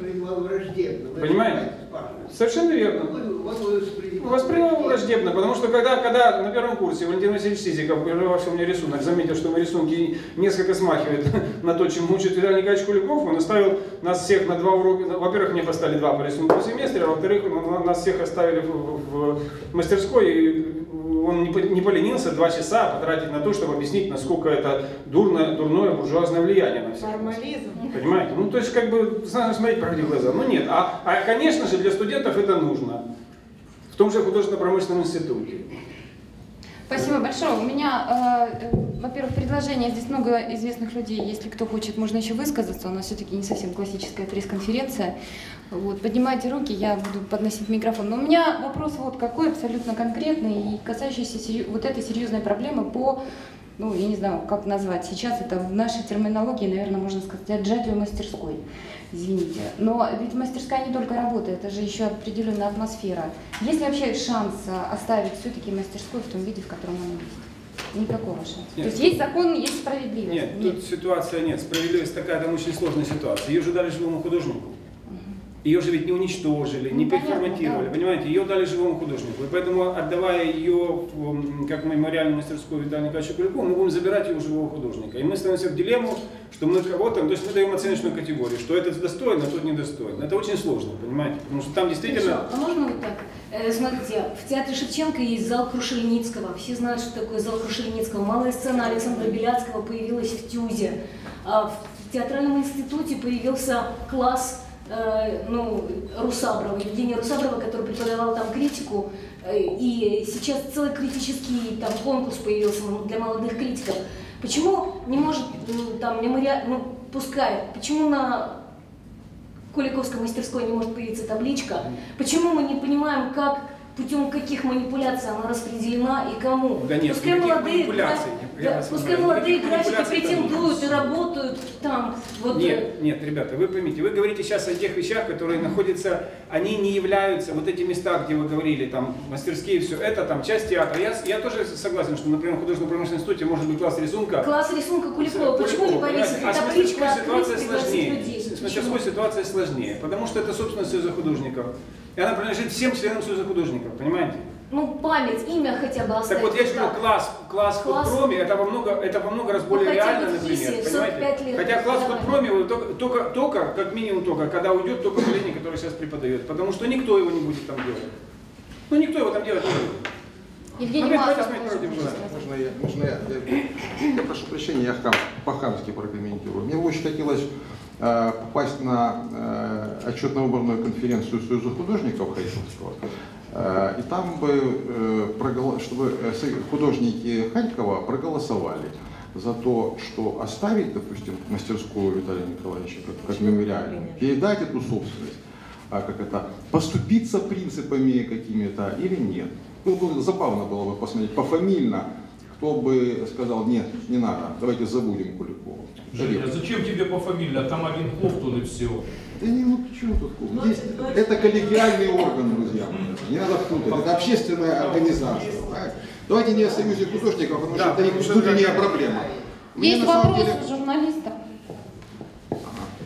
Понимаете? Совершенно верно. Воспринял враждебно, потому что когда, когда на первом курсе Валентин Васильевич Сизиков, прерывавший мне рисунок, заметил, что мои рисунки несколько смахивают на то, чем учит Виталий Николаевич Куликов, он оставил нас всех на два урока. Во-первых, мне поставили два по рисунку в семестре, а во-вторых, нас всех оставили в, в мастерской, и он не поленился два часа потратить на то, чтобы объяснить, насколько это дурное, дурное буржуазное влияние на всех. Формализм. Понимаете? Ну, то есть, как бы, надо смотреть правде в глаза. Ну, нет. А, а, конечно же, для студентов это нужно. В том же художественно-промышленном институте. Спасибо большое. У меня, э, э, во-первых, предложение. Здесь много известных людей. Если кто хочет, можно еще высказаться. У нас все-таки не совсем классическая пресс-конференция. Вот, поднимайте руки, я буду подносить микрофон. Но у меня вопрос вот какой, абсолютно конкретный и касающийся серьез... вот этой серьезной проблемы по, ну, я не знаю, как назвать. Сейчас это в нашей терминологии, наверное, можно сказать, отжатию мастерской. Извините. Но ведь мастерская не только работа, это же еще определенная атмосфера. Есть ли вообще шанс оставить все-таки мастерскую в том виде, в котором она есть? Никакого шанса. Нет. То есть есть закон, есть справедливость. Нет, нет. тут ситуация нет. Справедливость такая, там очень сложная ситуация. Ее же дали живому художнику. Ее же ведь не уничтожили, не ну, переформатировали, да. Понимаете? Ее дали живому художнику. И поэтому, отдавая ее как мемориальную мастерскую Виталию Николаевичу Куликову, мы будем забирать ее у живого художника. И мы становимся в дилемму, что мы кого-то, то есть мы даем оценочную категорию, что этот достоин, а тот недостоин. Это очень сложно, понимаете? Потому что там действительно... Хорошо. А можно вот так? Э, смотрите, в театре Шевченко есть зал Крушельницкого. Все знают, что такое зал Крушельницкого. Малая сцена Александра Беляцкого появилась в ТЮЗе. А в театральном институте появился класс ну, Русаброва, Евгения Русаброва, который преподавал там критику, и сейчас целый критический там конкурс появился для молодых критиков. Почему не может там мемориал, ну пускай, почему на Куликовской мастерской не может появиться табличка? Почему мы не понимаем, как, путем каких манипуляций она распределена и кому? Да нет, пускай молодые, манипуляций. да, пускай молодые графики претендуют и работают там. Вот. Нет, нет, ребята, вы поймите, вы говорите сейчас о тех вещах, которые находятся, они не являются, вот эти места, где вы говорили, там, мастерские, все это, там, часть театра. Я, я тоже согласен, что, например, в художественно-промышленном институте может быть класс рисунка. Класс рисунка Куликова. Почему не повесить а табличка, ситуация сложнее. людей? С мастерской ситуация сложнее, потому что это собственность Союза художников. И она принадлежит всем членам Союза художников, понимаете? Ну, память, имя хотя бы оставить. Так вот, я же говорю, класс, класс, класс в худпроме, это во много, это во много раз более ну, реально, например, например, сорок пять лет, хотя класс в худпроме только, только, только, как минимум только, когда уйдет только поколение, которое сейчас преподает, потому что никто его не будет там делать. Ну, никто его там делать не будет. Евгений Маслов, можно я, можно я, я, я прошу прощения, я хам, по-хамски прокомментирую. Мне очень хотелось э, попасть на э, отчетно-выборную конференцию Союза художников Харьковского, э, и там бы, э, проголос, чтобы художники Харькова проголосовали за то, что оставить, допустим, мастерскую Виталия Николаевича как, как мемориальную, передать эту собственность, а как это, поступиться принципами какими-то или нет. Ну, забавно было бы посмотреть пофамильно, кто бы сказал, нет, не надо, давайте забудем Куликова. Женя, а зачем тебе пофамильно? Там один Ковтун и все. Да не, ну почему тут Ковтун? Есть, это коллегиальный орган, друзья. Не надо путать, это общественная организация. Так? Давайте не о союзе художников, потому что это их внутренняя проблема. Есть вопрос деле... журналиста. А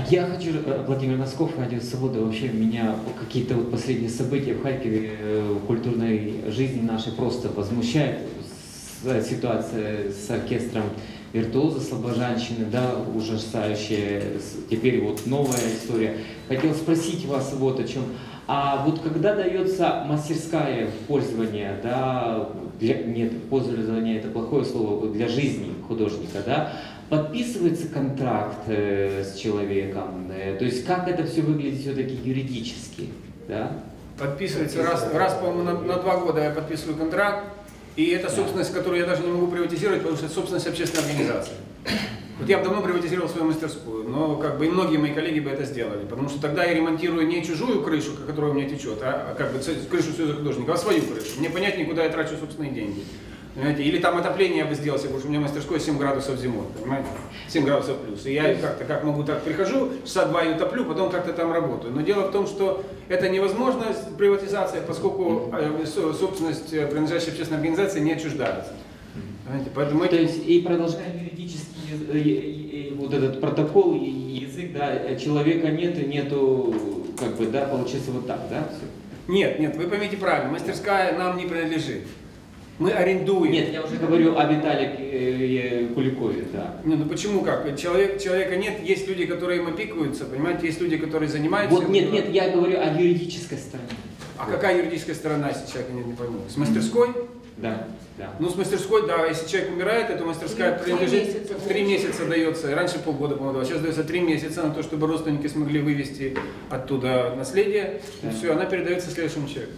Я хочу, Владимир Носков, Радио Свобода, вообще меня какие-то вот последние события в Харькове, в культурной жизни нашей просто возмущает. Ситуация с оркестром «Виртуозы» Слобожанщины, да, ужасающая. Теперь вот новая история. Хотел спросить вас вот о чем. А вот когда дается мастерская в пользование, да, для, нет, пользование это плохое слово, для жизни художника, да, подписывается контракт э, с человеком, э, то есть как это все выглядит все-таки юридически, да? Подписывается раз, раз по-моему, на, на два года я подписываю контракт, и это собственность, которую я даже не могу приватизировать, потому что это собственность общественной организации. Вот я бы давно приватизировал свою мастерскую, но как бы и многие мои коллеги бы это сделали, потому что тогда я ремонтирую не чужую крышу, которая у меня течет, а как бы крышу Союза художников, а свою крышу. Мне понятнее, куда я трачу собственные деньги. Понимаете? Или там отопление я бы сделал, потому что у меня мастерской семь градусов зимой, понимаете? семь градусов плюс. И я как-то как могу так прихожу, часа два и утоплю, потом как-то там работаю. Но дело в том, что это невозможно приватизация, поскольку собственность, принадлежащая общественной организации, не отчуждается. Понимаете? Поэтому То эти... есть и продолжая юридически вот этот протокол и язык, да, человека нет, и нету, как бы, да, получится вот так, да? Все. Нет, нет, вы поймите правильно, мастерская нам не принадлежит. Мы арендуем. Нет, я уже говорю о Виталии Куликове, да. Не, ну почему как? Человек, человека нет, есть люди, которые им опекуются, понимаете, есть люди, которые занимаются... Вот нет, нет, я говорю о юридической стороне. А вот. Какая юридическая сторона, если человека нет, не пойму? С мастерской? Да, да. Ну, с мастерской, да, если человек умирает, эта мастерская принадлежит, в три месяца дается, раньше полгода, по-моему, сейчас дается три месяца на то, чтобы родственники смогли вывести оттуда наследие, да. И все, она передается следующему человеку.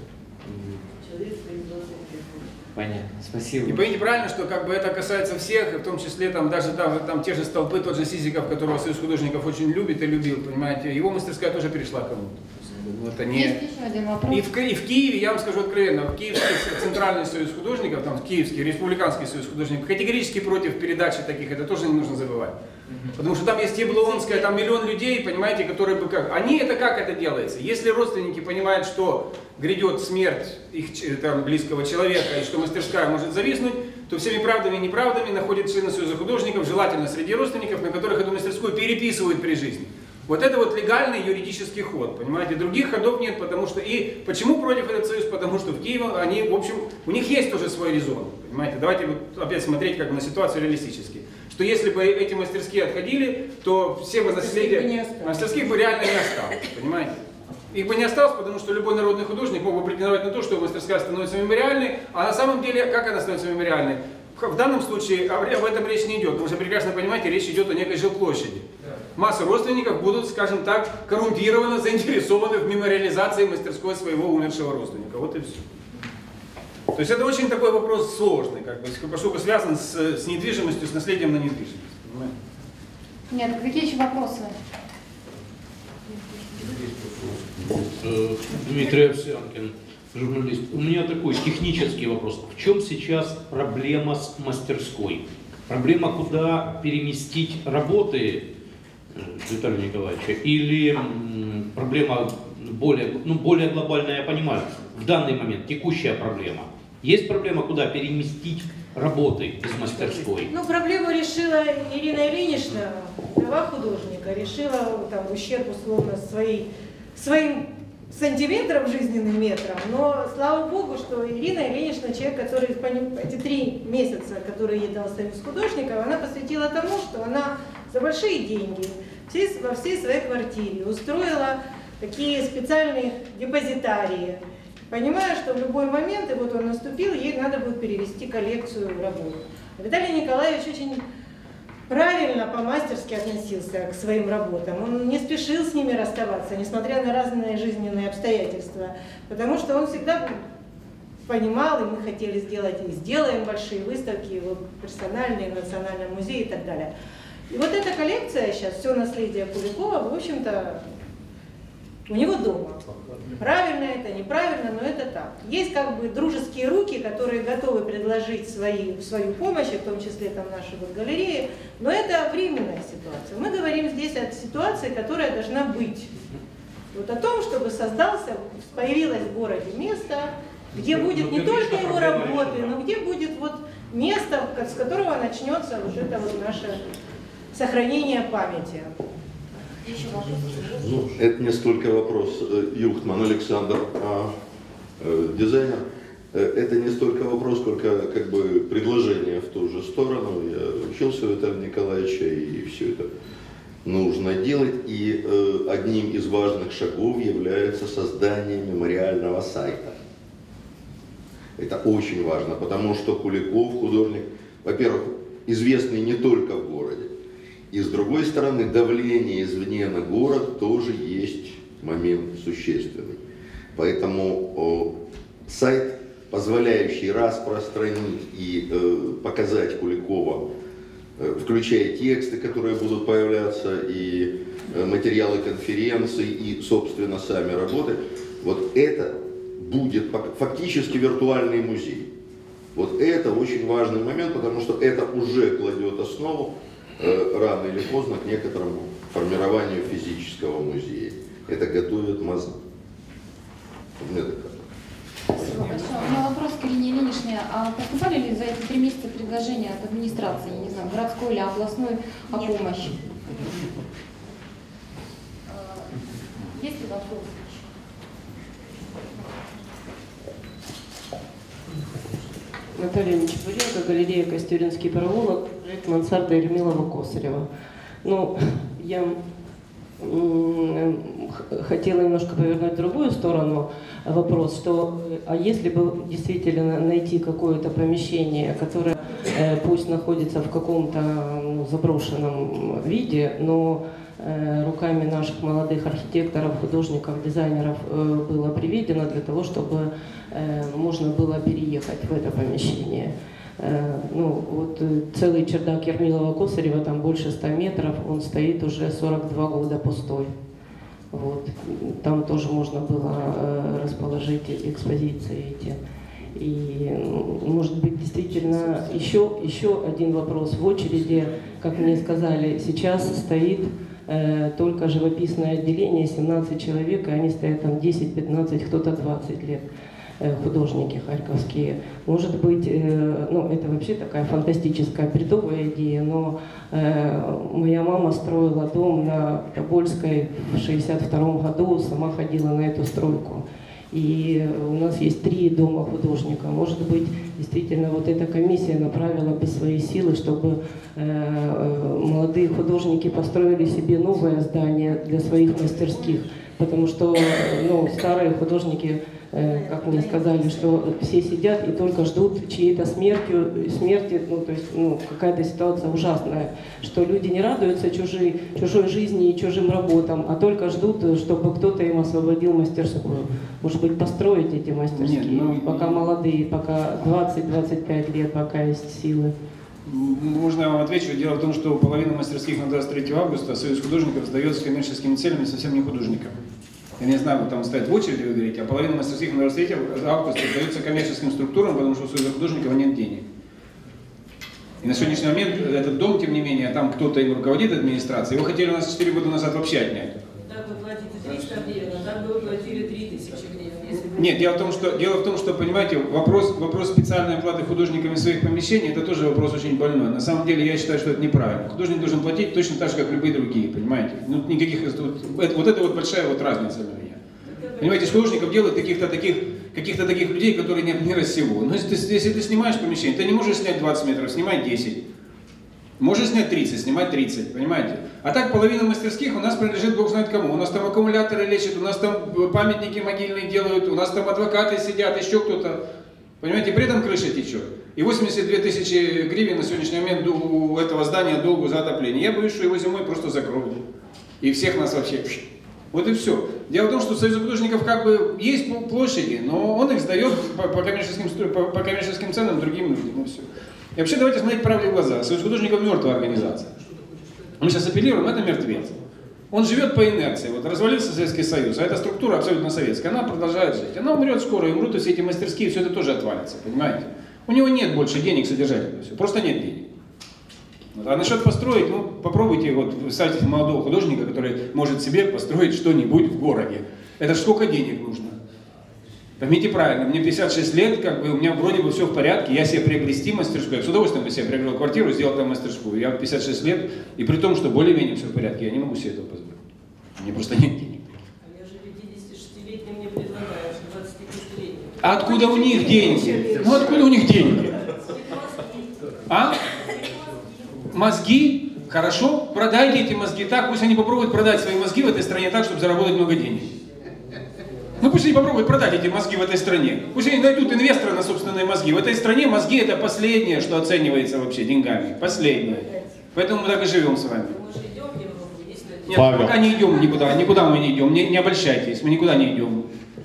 Понятно, спасибо. И поймите правильно, что как бы это касается всех, в том числе там даже там, там те же столпы, тот же Сизиков, которого Союз художников очень любит и любил, понимаете, его мастерская тоже перешла кому-то. Это не... Есть еще один вопрос. И в, и в Киеве, я вам скажу откровенно, в Киевский Центральный Союз художников, там Киевский, Республиканский Союз художников, категорически против передачи таких, это тоже не нужно забывать. Потому что там есть Яблонская, там миллион людей, понимаете, которые бы как... Они это как это делается? Если родственники понимают, что грядет смерть их там, близкого человека, и что мастерская может зависнуть, то всеми правдами и неправдами находят члены Союза художников, желательно среди родственников, на которых эту мастерскую переписывают при жизни. Вот это вот легальный юридический ход, понимаете, других ходов нет, потому что, и почему против этот союз, потому что в Киеве они, в общем, у них есть тоже свой резон, понимаете, давайте вот опять смотреть как бы на ситуацию реалистически, что если бы эти мастерские отходили, то все бы наследие, мастерских бы реально не осталось, понимаете. Их бы не осталось, потому что любой народный художник мог бы претендовать на то, что мастерская становится мемориальной, а на самом деле, как она становится мемориальной? В данном случае об этом речь не идет, потому что прекрасно понимаете, речь идет о некой жилплощади. Масса родственников будут, скажем так, коррумпированно заинтересованы в мемориализации мастерской своего умершего родственника. Вот и все. То есть это очень такой вопрос сложный, как бы, поскольку связан с, с недвижимостью, с наследием на недвижимость. Понимаете? Нет, какие еще вопросы? Дмитрий Овсянкин, журналист. У меня такой технический вопрос. В чем сейчас проблема с мастерской? Проблема, куда переместить работы Виталия Николаевича? Или м, проблема более, ну, более глобальная, я понимаю, в данный момент текущая проблема? Есть проблема, куда переместить работы из мастерской? Ну, проблему решила Ирина Ильинична, права художника, решила там ущерб условно своей, своим сантиметром жизненным метром, но слава богу, что Ирина Ильинична человек, который эти три месяца, которые ей дал Союз художников, она посвятила тому, что она за большие деньги всей, во всей своей квартире устроила такие специальные депозитарии, понимая, что в любой момент, и вот он наступил, ей надо будет перевести коллекцию в работу. Виталий Николаевич очень правильно по-мастерски относился к своим работам. Он не спешил с ними расставаться, несмотря на разные жизненные обстоятельства, потому что он всегда понимал, и мы хотели сделать, и сделаем большие выставки, его персональные, в Национальном музее и так далее. И вот эта коллекция сейчас, все наследие Куликова, в общем-то, у него дома. Правильно это, неправильно, но это так. Есть как бы дружеские руки, которые готовы предложить свои, свою помощь, в том числе там наши вот галереи, но это временная ситуация. Мы говорим здесь о ситуации, которая должна быть. Вот о том, чтобы создался, появилось в городе место, где будет не только его работы, но где будет вот место, с которого начнется вот это вот наше сохранение памяти. Еще вопрос? Ну, это не столько вопрос Юхтман Александр, а э, дизайнер. Это не столько вопрос, сколько как бы предложение в ту же сторону. Я учился у Виталия Николаевича, и все это нужно делать. И э, одним из важных шагов является создание мемориального сайта. Это очень важно, потому что Куликов, художник, во-первых, известный не только в городе. И с другой стороны, давление извне на город тоже есть момент существенный. Поэтому э, сайт, позволяющий распространить и э, показать Куликова, э, включая тексты, которые будут появляться, и э, материалы конференций, и, собственно, сами работы, вот это будет фактически виртуальный музей. Вот это очень важный момент, потому что это уже кладет основу э, рано или поздно к некоторому формированию физического музея. Это готовит мозги. Мне так кажется. Спасибо большое. У меня вопрос к Ирине Ильиничне. А поступали ли за эти три месяца предложения от администрации, не знаю, городской или областной, о Нет. помощи? Есть ли вопросы? Наталья Нечапуренко, галерея «Костюринский проволок», проект «Мансарда» Ермилова-Косарева. Ну, я хотела немножко повернуть в другую сторону вопрос, что а если бы действительно найти какое-то помещение, которое э, пусть находится в каком-то ну, заброшенном виде, но э, руками наших молодых архитекторов, художников, дизайнеров э, было приведено для того, чтобы э, можно было переехать в это помещение. Ну, вот целый чердак Ермилова-Косарева, там больше ста метров, он стоит уже сорок два года пустой. Вот. Там тоже можно было расположить экспозиции эти. И, может быть, действительно, еще, еще один вопрос. В очереди, как мне сказали, сейчас стоит э, только живописное отделение, семнадцать человек, и они стоят там десять-пятнадцать, кто-то двадцать лет. Художники харьковские. Может быть, э, ну, это вообще такая фантастическая, бредовая идея, но э, моя мама строила дом на Тобольской в шестьдесят втором году, сама ходила на эту стройку. И у нас есть три дома художника. Может быть, действительно, вот эта комиссия направила бы свои силы, чтобы э, молодые художники построили себе новое здание для своих мастерских. Потому что ну, старые художники, э, как мне сказали, что все сидят и только ждут чьей-то смерти, смерти, ну, то есть ну, какая-то ситуация ужасная, что люди не радуются чужой, чужой жизни и чужим работам, а только ждут, чтобы кто-то им освободил мастерскую. Может быть, построить эти мастерские, Нет, ну, пока молодые, пока двадцать-двадцать пять лет, пока есть силы. Можно я вам отвечу. Дело в том, что половина мастерских на двадцать третьего августа Союз художников сдает с коммерческими целями совсем не художникам. Я не знаю, вы там стоять в очереди, вы говорите, а половина мастерских на двадцать третьего августа сдается коммерческим структурам, потому что у Союза художников нет денег. И на сегодняшний момент этот дом, тем не менее, там кто-то им руководит администрацией, его хотели у нас четыре года назад вообще отнять. Так вы платите триста гривен, а так бы вы платили три тысячи гривен. Если бы... Нет, дело в том, что, дело в том, что, понимаете, вопрос, вопрос специальной оплаты художниками своих помещений, это тоже вопрос очень больной. На самом деле, я считаю, что это неправильно. Художник должен платить точно так же, как любые другие, понимаете? Ну, никаких, вот, вот это вот большая вот разница для меня. Понимаете, из художников делают каких-то таких, каких-то таких людей, которые нет мира сего. Но если ты, если ты снимаешь помещение, ты не можешь снять двадцать метров, снимай десять. Можешь снять тридцать, снимать тридцать, понимаете? А так половина мастерских у нас принадлежит бог знает кому. У нас там аккумуляторы лечат, у нас там памятники могильные делают, у нас там адвокаты сидят, еще кто-то. Понимаете, при этом крыша течет. И восемьдесят две тысячи гривен на сегодняшний момент у этого здания долгу за отопление. Я боюсь, что его зимой просто закроют. И всех нас вообще... Вот и все. Дело в том, что Союз художников как бы есть площади, но он их сдает по, по, коммерческим, по, по коммерческим ценам другим людям. И все. И вообще давайте смотреть правде в глаза. Союз художников мертвая организация. Мы сейчас апеллируем, это мертвец. Он живет по инерции. Вот развалился Советский Союз, а эта структура абсолютно советская, она продолжает жить. Она умрет скоро, и умрут и все эти мастерские, все это тоже отвалится, понимаете? У него нет больше денег содержать это все, просто нет денег. А насчет построить, ну попробуйте, вот представьте молодого художника, который может себе построить что-нибудь в городе. Это ж сколько денег нужно? Поймите правильно, мне пятьдесят шесть лет, как бы у меня вроде бы все в порядке, я себе приобрести мастерскую, я с удовольствием бы себе приобрел квартиру, сделал там мастерскую. Я пятьдесят шесть лет, и при том, что более-менее все в порядке, я не могу себе этого позволить. Мне просто нет денег. Я же пятидесятишестилетним не предлагаю, а двадцатипятилетним. А откуда у них деньги? Ну откуда у них деньги? А? Мозги? Хорошо, продайте эти мозги так, пусть они попробуют продать свои мозги в этой стране так, чтобы заработать много денег. Ну пусть они попробуют продать эти мозги в этой стране. Пусть они найдут инвестора на собственные мозги. В этой стране мозги это последнее, что оценивается вообще деньгами. Последнее. Поэтому мы так и живем с вами. Нет, Павел. пока не идем никуда, никуда мы не идем. Не, не обольщайтесь, мы никуда не идем.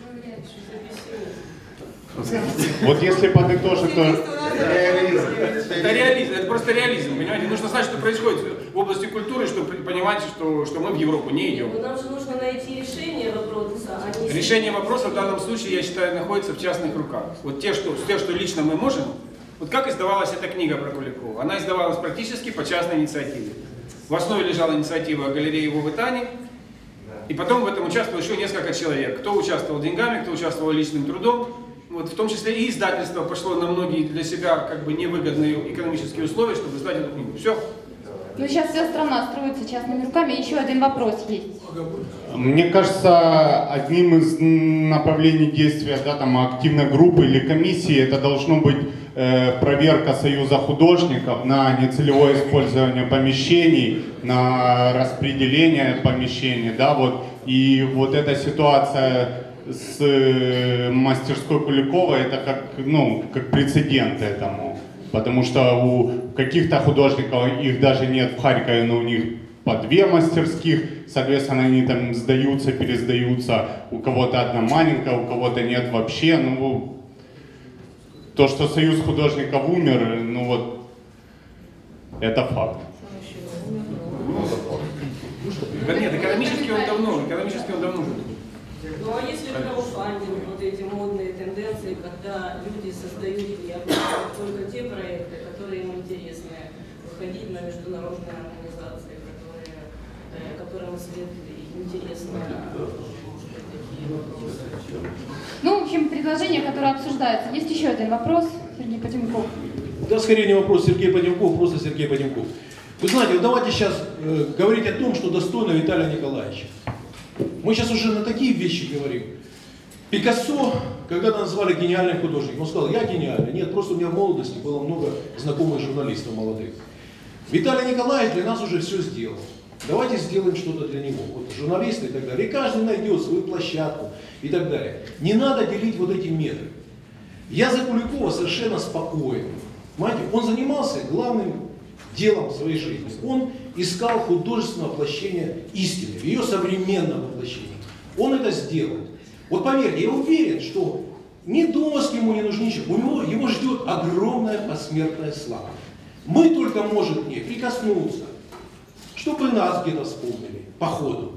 Вот если подытожить, то... Это реализм, это просто реализм, понимаете? Нужно знать, что происходит в области культуры, чтобы понимать, что, что мы в Европу не идем. Нам же нужно найти решение вопроса, а не... Решение вопроса в данном случае, я считаю, находится в частных руках. Вот те, что, те, что лично мы можем, вот как издавалась эта книга про Куликова? Она издавалась практически по частной инициативе. В основе лежала инициатива галереи в Итане, и потом в этом участвовало еще несколько человек. Кто участвовал деньгами, кто участвовал личным трудом. Вот, в том числе и издательство пошло на многие для себя как бы невыгодные экономические условия, чтобы издать эту книгу. Все. Ну, сейчас вся страна строится частными руками. Еще один вопрос есть. Мне кажется, одним из направлений действия, да, там, активной группы или комиссии, это должно быть э, проверка Союза художников на нецелевое использование помещений, на распределение помещений, да, вот. И вот эта ситуация с э, мастерской Куликова, это как, ну, как прецедент этому. Потому что у каких-то художников, их даже нет в Харькове, но у них по две мастерских, соответственно, они там сдаются, пересдаются, у кого-то одна маленькая, у кого-то нет вообще. Ну, то, что Союз художников умер, ну вот, это факт. Да нет, экономически он давно, экономически он давно уже. Ну а если краудфандинг, вот эти модные тенденции, когда люди создают и обладают только те проекты, которые им интересны, выходить на международные организации, которые, э, которым свет интересно. Ну, в общем, предложение, которое обсуждается. Есть еще один вопрос. Сергей Потемков. Да, скорее не вопрос Сергей Потемков, просто Сергей Потемков. Вы знаете, вот давайте сейчас э, говорить о том, что достойно Виталия Николаевича. Мы сейчас уже на такие вещи говорим. Пикассо когда-то назвали гениальным художником. Он сказал, я гениальный. Нет, просто у меня в молодости было много знакомых журналистов молодых. Виталий Николаевич для нас уже все сделал. Давайте сделаем что-то для него. Вот журналисты и так далее. И каждый найдет свою площадку и так далее. Не надо делить вот эти метры. Я за Куликова совершенно спокоен. Понимаете, он занимался главным делом в своей жизни. Он искал художественное воплощение истины, в ее современном воплощении. Он это сделает. Вот поверьте, я уверен, что ни доски ему не нужны, ничего. У него его ждет огромная посмертная слава. Мы только можем к ней прикоснуться, чтобы нас где-то вспомнили по ходу.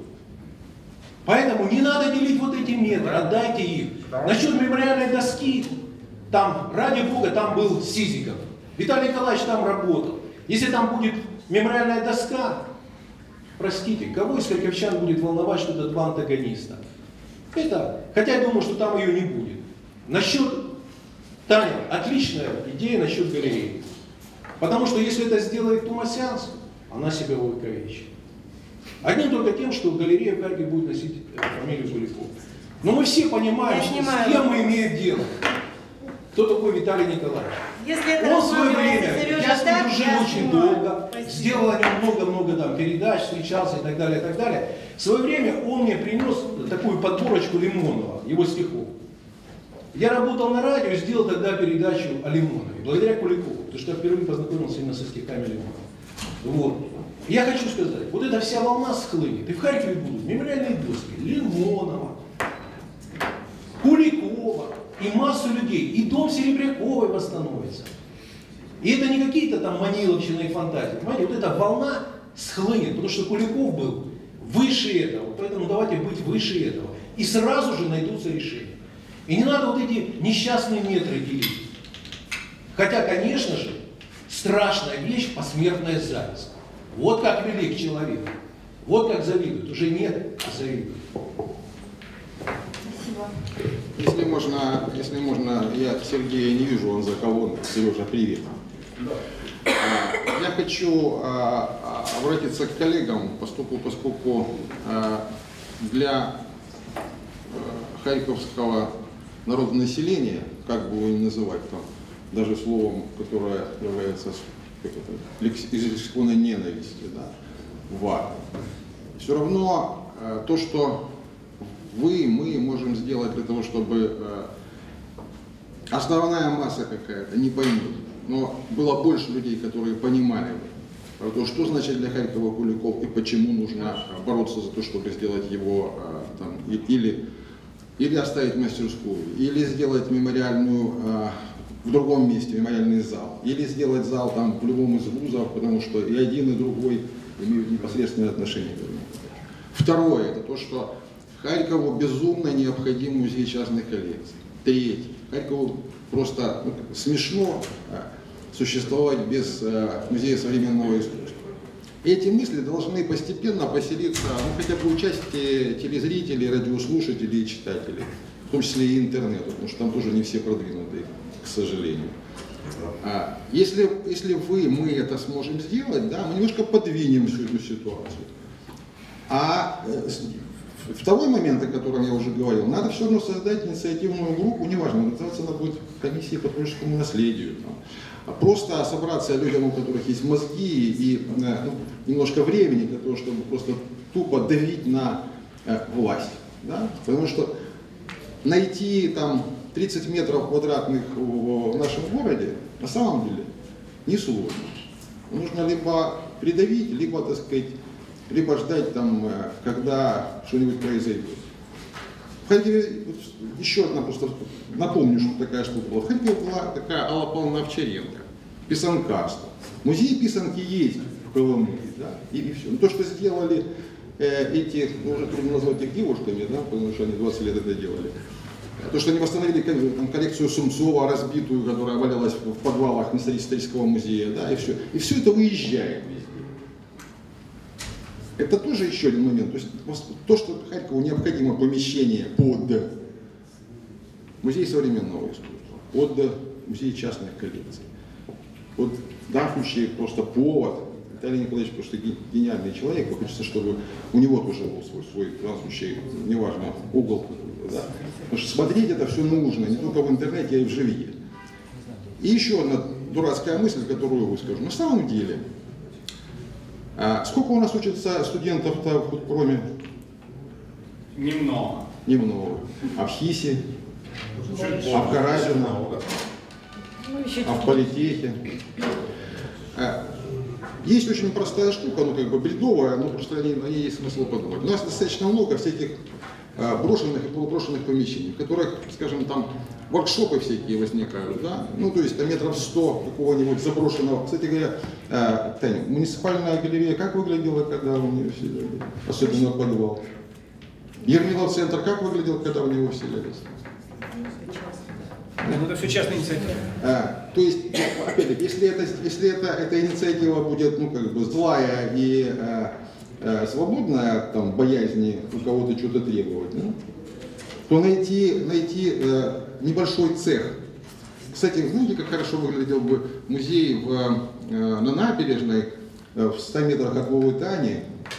Поэтому не надо делить вот эти метры, отдайте их. Насчет мемориальной доски, там, ради Бога, там был Сизиков. Виталий Николаевич там работал. Если там будет мемориальная доска, простите, кого из харьковчан будет волновать, что это два антагониста? Это, хотя я думаю, что там ее не будет. Насчет, Таня, отличная идея насчет галереи. Потому что если это сделает Тумасянс, она себя увековечит. Одним только тем, что галерея в Харькове будет носить фамилию Куликова. Но мы все понимаем, что с кем мы имеем дело. Кто такой Виталий Николаевич? Если Он в свое время, я с ним дружил очень долго, сделал о нем много-много там передач, встречался и так далее, и так далее. В свое время он мне принес такую подборочку Лимонова, его стихов. Я работал на радио и сделал тогда передачу о Лимонове, благодаря Куликову, потому что я впервые познакомился именно со стихами Лимонова. Вот. Я хочу сказать, вот эта вся волна схлынет, и в Харькове будут мемориальные доски Лимонова, Куликова, и массу людей, и дом Серебряковой восстановится. И это не какие-то там маниловщины и фантазии. Понимаете, вот эта волна схлынет, потому что Куликов был выше этого, поэтому давайте быть выше этого. И сразу же найдутся решения. И не надо вот эти несчастные метры делить. Хотя, конечно же, страшная вещь – посмертная зависть. Вот как велик человек, вот как завидуют. Уже нет, а завидуют. Если можно, если можно, я Сергея не вижу, он за колонной. Сережа, привет. Я хочу обратиться к коллегам, поскольку, поскольку для харьковского народонаселения, как бы его ни называть там, даже словом, которое является как это, из лексикона ненависти, да, вар. Все равно э, то, что вы, мы можем сделать для того, чтобы э, основная масса какая-то не поймет, но было больше людей, которые понимали бы, то, что значит для Харькова Куликов и почему нужно бороться за то, чтобы сделать его э, там, или, или оставить мастерскую, или сделать мемориальную э, в другом месте, мемориальный зал, или сделать зал там в любом из вузов, потому что и один, и другой имеют непосредственное отношение к этому. Второе, это то, что Харькову безумно необходим музей частных коллекций. Третье, Харькову просто ну, смешно а, существовать без а, музея современного искусства. Эти мысли должны постепенно поселиться, ну, хотя бы у части телезрителей, радиослушателей и читателей, в том числе и интернета, потому что там тоже не все продвинутые, к сожалению. А если, если вы, мы это сможем сделать, да, мы немножко подвинем всю эту ситуацию. А э, второй момент, о котором я уже говорил, надо все равно создать инициативную группу, неважно, называться она будет комиссией по творческому наследию, там, а просто собраться людям, у которых есть мозги и э, ну, немножко времени для того, чтобы просто тупо давить на э, власть. Да? Потому что найти там тридцать метров квадратных в нашем городе на самом деле несложно. Нужно либо придавить, либо, так сказать, либо ждать там, когда что-нибудь произойдет. В Харькове, еще одна просто, напомню, что такая штука была. В Харькове была такая Алла Павловна Овчаренко, писанкарство. Музей писанки есть в Коломые, да, и, и все. Но то, что сделали э, эти, ну, уже трудно назвать их девушками, да, потому что они двадцать лет это делали. То, что они восстановили там, коллекцию Сумцова, разбитую, которая валялась в подвалах исторического музея, да, и все. И все это уезжает везде. Это тоже еще один момент. То есть то, что Харькову необходимо помещение под музей современного искусства, под музей частных коллекций, под дающий просто повод. Виталий Николаевич просто гениальный человек, хочется, чтобы у него тоже был свой, свой в данном случае, неважно, угол какой-то, да. Потому что смотреть это все нужно, не только в интернете, а и в живье. И еще одна дурацкая мысль, которую выскажу. На самом деле, а сколько у нас учатся студентов-то в худпроме? Немного. Немного. А в ХИСе? А в Каразино? А в политехе? Есть очень простая штука, ну как бы бредовая, но просто о ней, о ней есть смысл подумать. У нас достаточно много всяких а, брошенных и полуброшенных помещений, в которых, скажем, там воркшопы всякие возникают, да, ну то есть там метров сто какого-нибудь заброшенного. Кстати говоря, а, Таня, муниципальная галерея как выглядела, когда в нее вселялись? Особенно подвал. Ермилов центр как выглядел, когда в него вселялись? Ну, это все частная инициатива. А, то есть, опять-таки, если, это, если это, эта инициатива будет, ну, как бы злая и а, а, свободная от там, боязни у кого-то что-то требовать, да, то найти, найти а, небольшой цех. Кстати, знаете, как хорошо выглядел бы музей в, а, на набережной а, в ста метрах от Вовы Тани?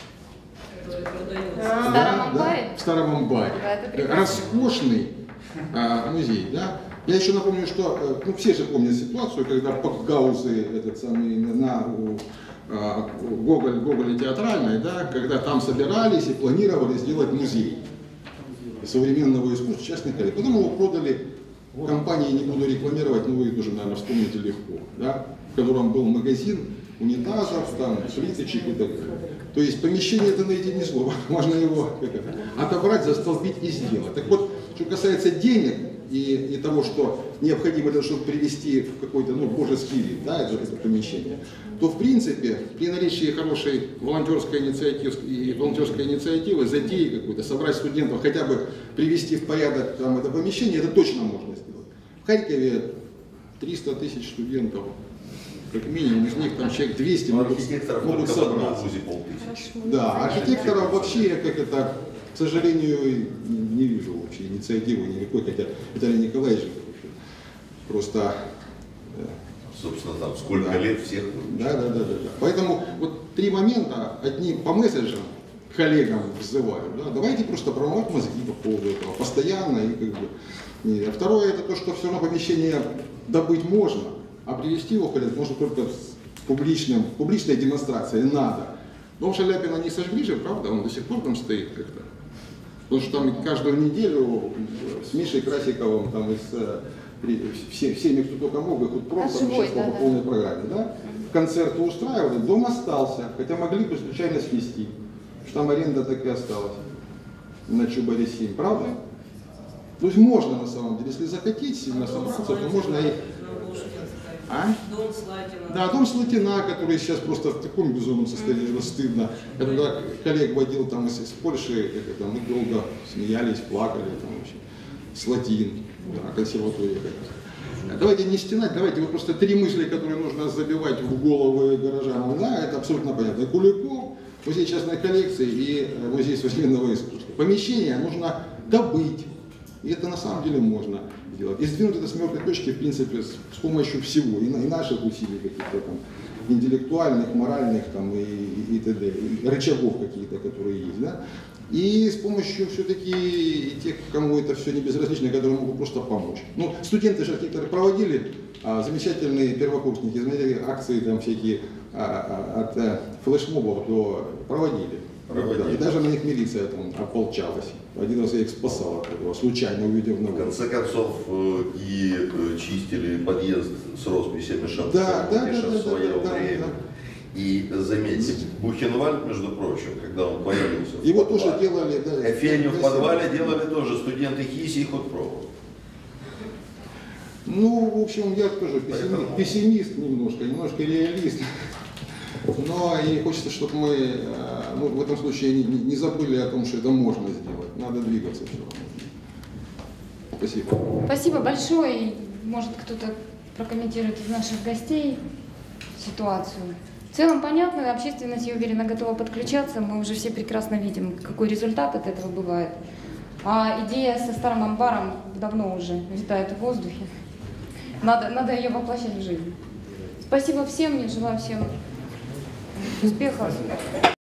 А, да, да, в Старом Амбаре. Да, роскошный а, музей, да. Я еще напомню, что ну, все же помнят ситуацию, когда Пакгаузы, этот самый, на а, Гоголь, Гоголе театральной, да, когда там собирались и планировали сделать музей современного искусства частных коллег. Потом его продали компании, не буду рекламировать, но вы тоже, наверное, вспомните легко, да, в котором был магазин унитазов, там, плиточек и так далее. То есть помещение это найти не слово, можно его как это, отобрать, застолбить и сделать. Так вот, что касается денег, И, и того, что необходимо для того, чтобы привести в какой-то ну, божеский вид, да, это, это помещение, то в принципе при наличии хорошей волонтерской инициативы, и волонтерской инициативы, затеи какой-то, собрать студентов, хотя бы привести в порядок там, это помещение, это точно можно сделать. В Харькове триста тысяч студентов, как минимум, из них там человек двести могут, могут собраться. Да, архитекторов вообще, как это, к сожалению, не вижу вообще инициативы никакой, хотя Виталий Николаевич просто... Собственно, там сколько да. лет всех... Да, да, да, да, да. Поэтому вот три момента, одни по месседжам, коллегам взываю, да, давайте просто промывать мозги по поводу этого постоянно. И, как бы, и, а второе, это то, что все равно помещение добыть можно, а привести его в порядок можно только с публичным, публичной демонстрацией надо. Дом Шаляпина не сожгли же, правда, он до сих пор там стоит как-то. Потому что там каждую неделю с Мишей Красиковым, там, и с все, всеми, кто только мог, и хоть просто живой, участвовал да, по да. полной программе, да? Концерты устраивали, дом остался, хотя могли бы случайно снести, что там аренда так и осталась на Чубаре семь, правда? То есть можно на самом деле, если захотеть сильно собраться, то можно и... А? Дом Слатина. Да, дом Слатина, который сейчас просто в таком безумном состоянии, что стыдно. Я туда коллег водил там из, из Польши, как это, мы долго смеялись, плакали там вообще. Слатин, да, консерватория какая-то. Давайте не стенать, давайте вот просто три мысли, которые нужно забивать в головы горожанам. Да, это абсолютно понятно. Куликов, музей частной коллекции и музей современного искусства. Помещение нужно добыть. И это на самом деле можно делать. И сдвинуть это с мертвой точки, в принципе, с, с помощью всего. И, и наших усилий каких-то там, интеллектуальных, моральных там, и, и, и т.д. И рычагов какие-то, которые есть. Да? И с помощью все-таки тех, кому это все не безразлично, которые могут просто помочь. Ну, студенты же архитекторы проводили, а, замечательные первокурсники, знаете, акции там всякие а, а, от а, флешмобов до проводили. Да, и даже на них милиция там ополчалась. Один раз я их спасал от этого, случайно увидев на улице. В конце концов, и чистили подъезд с росписями Шапшина да, да, да, в свое да, да, время. да. И заметьте, Бухенвальд, между прочим, когда он появился, его тоже делали, да. кофейню в подвале делали тоже студенты ХИСи и Худпрова. Ну, в общем, я тоже пессимист, пессимист немножко, немножко реалист. Но и хочется, чтобы мы ну, в этом случае не, не забыли о том, что это можно сделать. Надо двигаться все равно. Спасибо. Спасибо большое. Может, кто-то прокомментирует из наших гостей ситуацию. В целом понятно, общественность, я уверена, готова подключаться. Мы уже все прекрасно видим, какой результат от этого бывает. А идея со старым амбаром давно уже витает в воздухе. Надо, надо ее воплощать в жизнь. Спасибо всем, я желаю всем успехов.